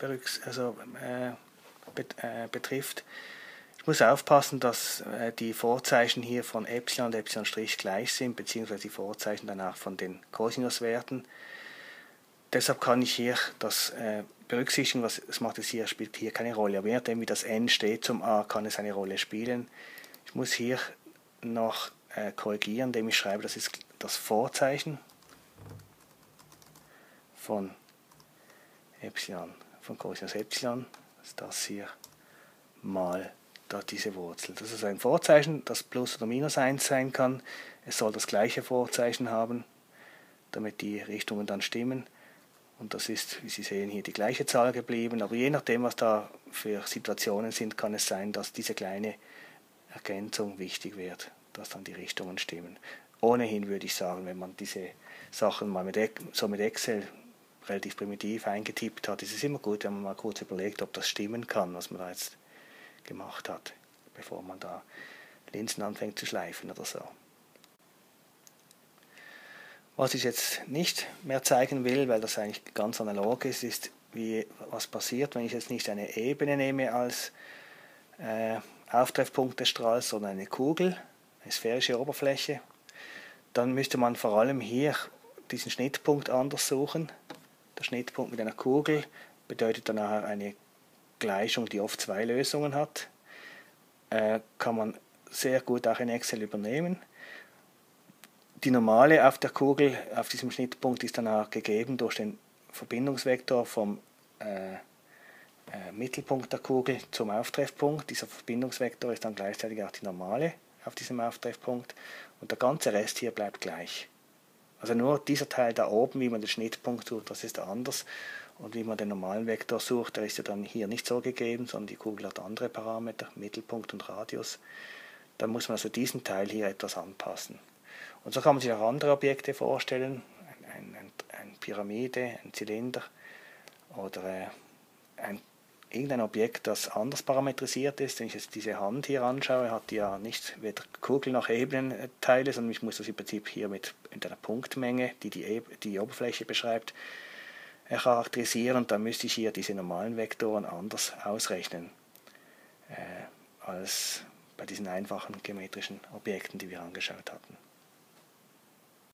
betrifft. Ich muss aufpassen, dass die Vorzeichen hier von Epsilon und Epsilon' gleich sind, beziehungsweise die Vorzeichen danach von den Cosinuswerten. Deshalb kann ich hier das berücksichtigen, was macht es hier, spielt hier keine Rolle. Aber je nachdem, wie das n steht zum a, kann es eine Rolle spielen. Ich muss hier noch korrigieren, indem ich schreibe, das ist das Vorzeichen von Epsilon von Cosinus Epsilon, ist das hier, mal da diese Wurzel. Das ist ein Vorzeichen, das plus oder minus 1 sein kann. Es soll das gleiche Vorzeichen haben, damit die Richtungen dann stimmen. Und das ist, wie Sie sehen, hier die gleiche Zahl geblieben. Aber je nachdem, was da für Situationen sind, kann es sein, dass diese kleine Ergänzung wichtig wird, dass dann die Richtungen stimmen. Ohnehin würde ich sagen, wenn man diese Sachen mal mit Excel relativ primitiv eingetippt hat, ist es immer gut, wenn man mal kurz überlegt, ob das stimmen kann, was man da jetzt gemacht hat, bevor man da Linsen anfängt zu schleifen oder so. Was ich jetzt nicht mehr zeigen will, weil das eigentlich ganz analog ist, ist, was passiert, wenn ich jetzt nicht eine Ebene nehme als Auftreffpunkt des Strahls, sondern eine Kugel, eine sphärische Oberfläche. Dann müsste man vor allem hier diesen Schnittpunkt anders suchen. Der Schnittpunkt mit einer Kugel bedeutet dann nachher eine Gleichung, die oft zwei Lösungen hat. Kann man sehr gut auch in Excel übernehmen. Die Normale auf der Kugel, auf diesem Schnittpunkt, ist dann auch gegeben durch den Verbindungsvektor vom Mittelpunkt der Kugel zum Auftreffpunkt. Dieser Verbindungsvektor ist dann gleichzeitig auch die Normale auf diesem Auftreffpunkt und der ganze Rest hier bleibt gleich. Also nur dieser Teil da oben, wie man den Schnittpunkt sucht, das ist anders. Und wie man den normalen Vektor sucht, der ist ja dann hier nicht so gegeben, sondern die Kugel hat andere Parameter, Mittelpunkt und Radius. Dann muss man also diesen Teil hier etwas anpassen. Und so kann man sich auch andere Objekte vorstellen, eine Pyramide, ein Zylinder oder irgendein Objekt, das anders parametrisiert ist. Wenn ich jetzt diese Hand hier anschaue, hat die ja nicht weder Kugel noch Ebenenteile, sondern ich muss das im Prinzip hier mit einer Punktmenge, die Oberfläche beschreibt, charakterisieren, und dann müsste ich hier diese normalen Vektoren anders ausrechnen als bei diesen einfachen geometrischen Objekten, die wir angeschaut hatten.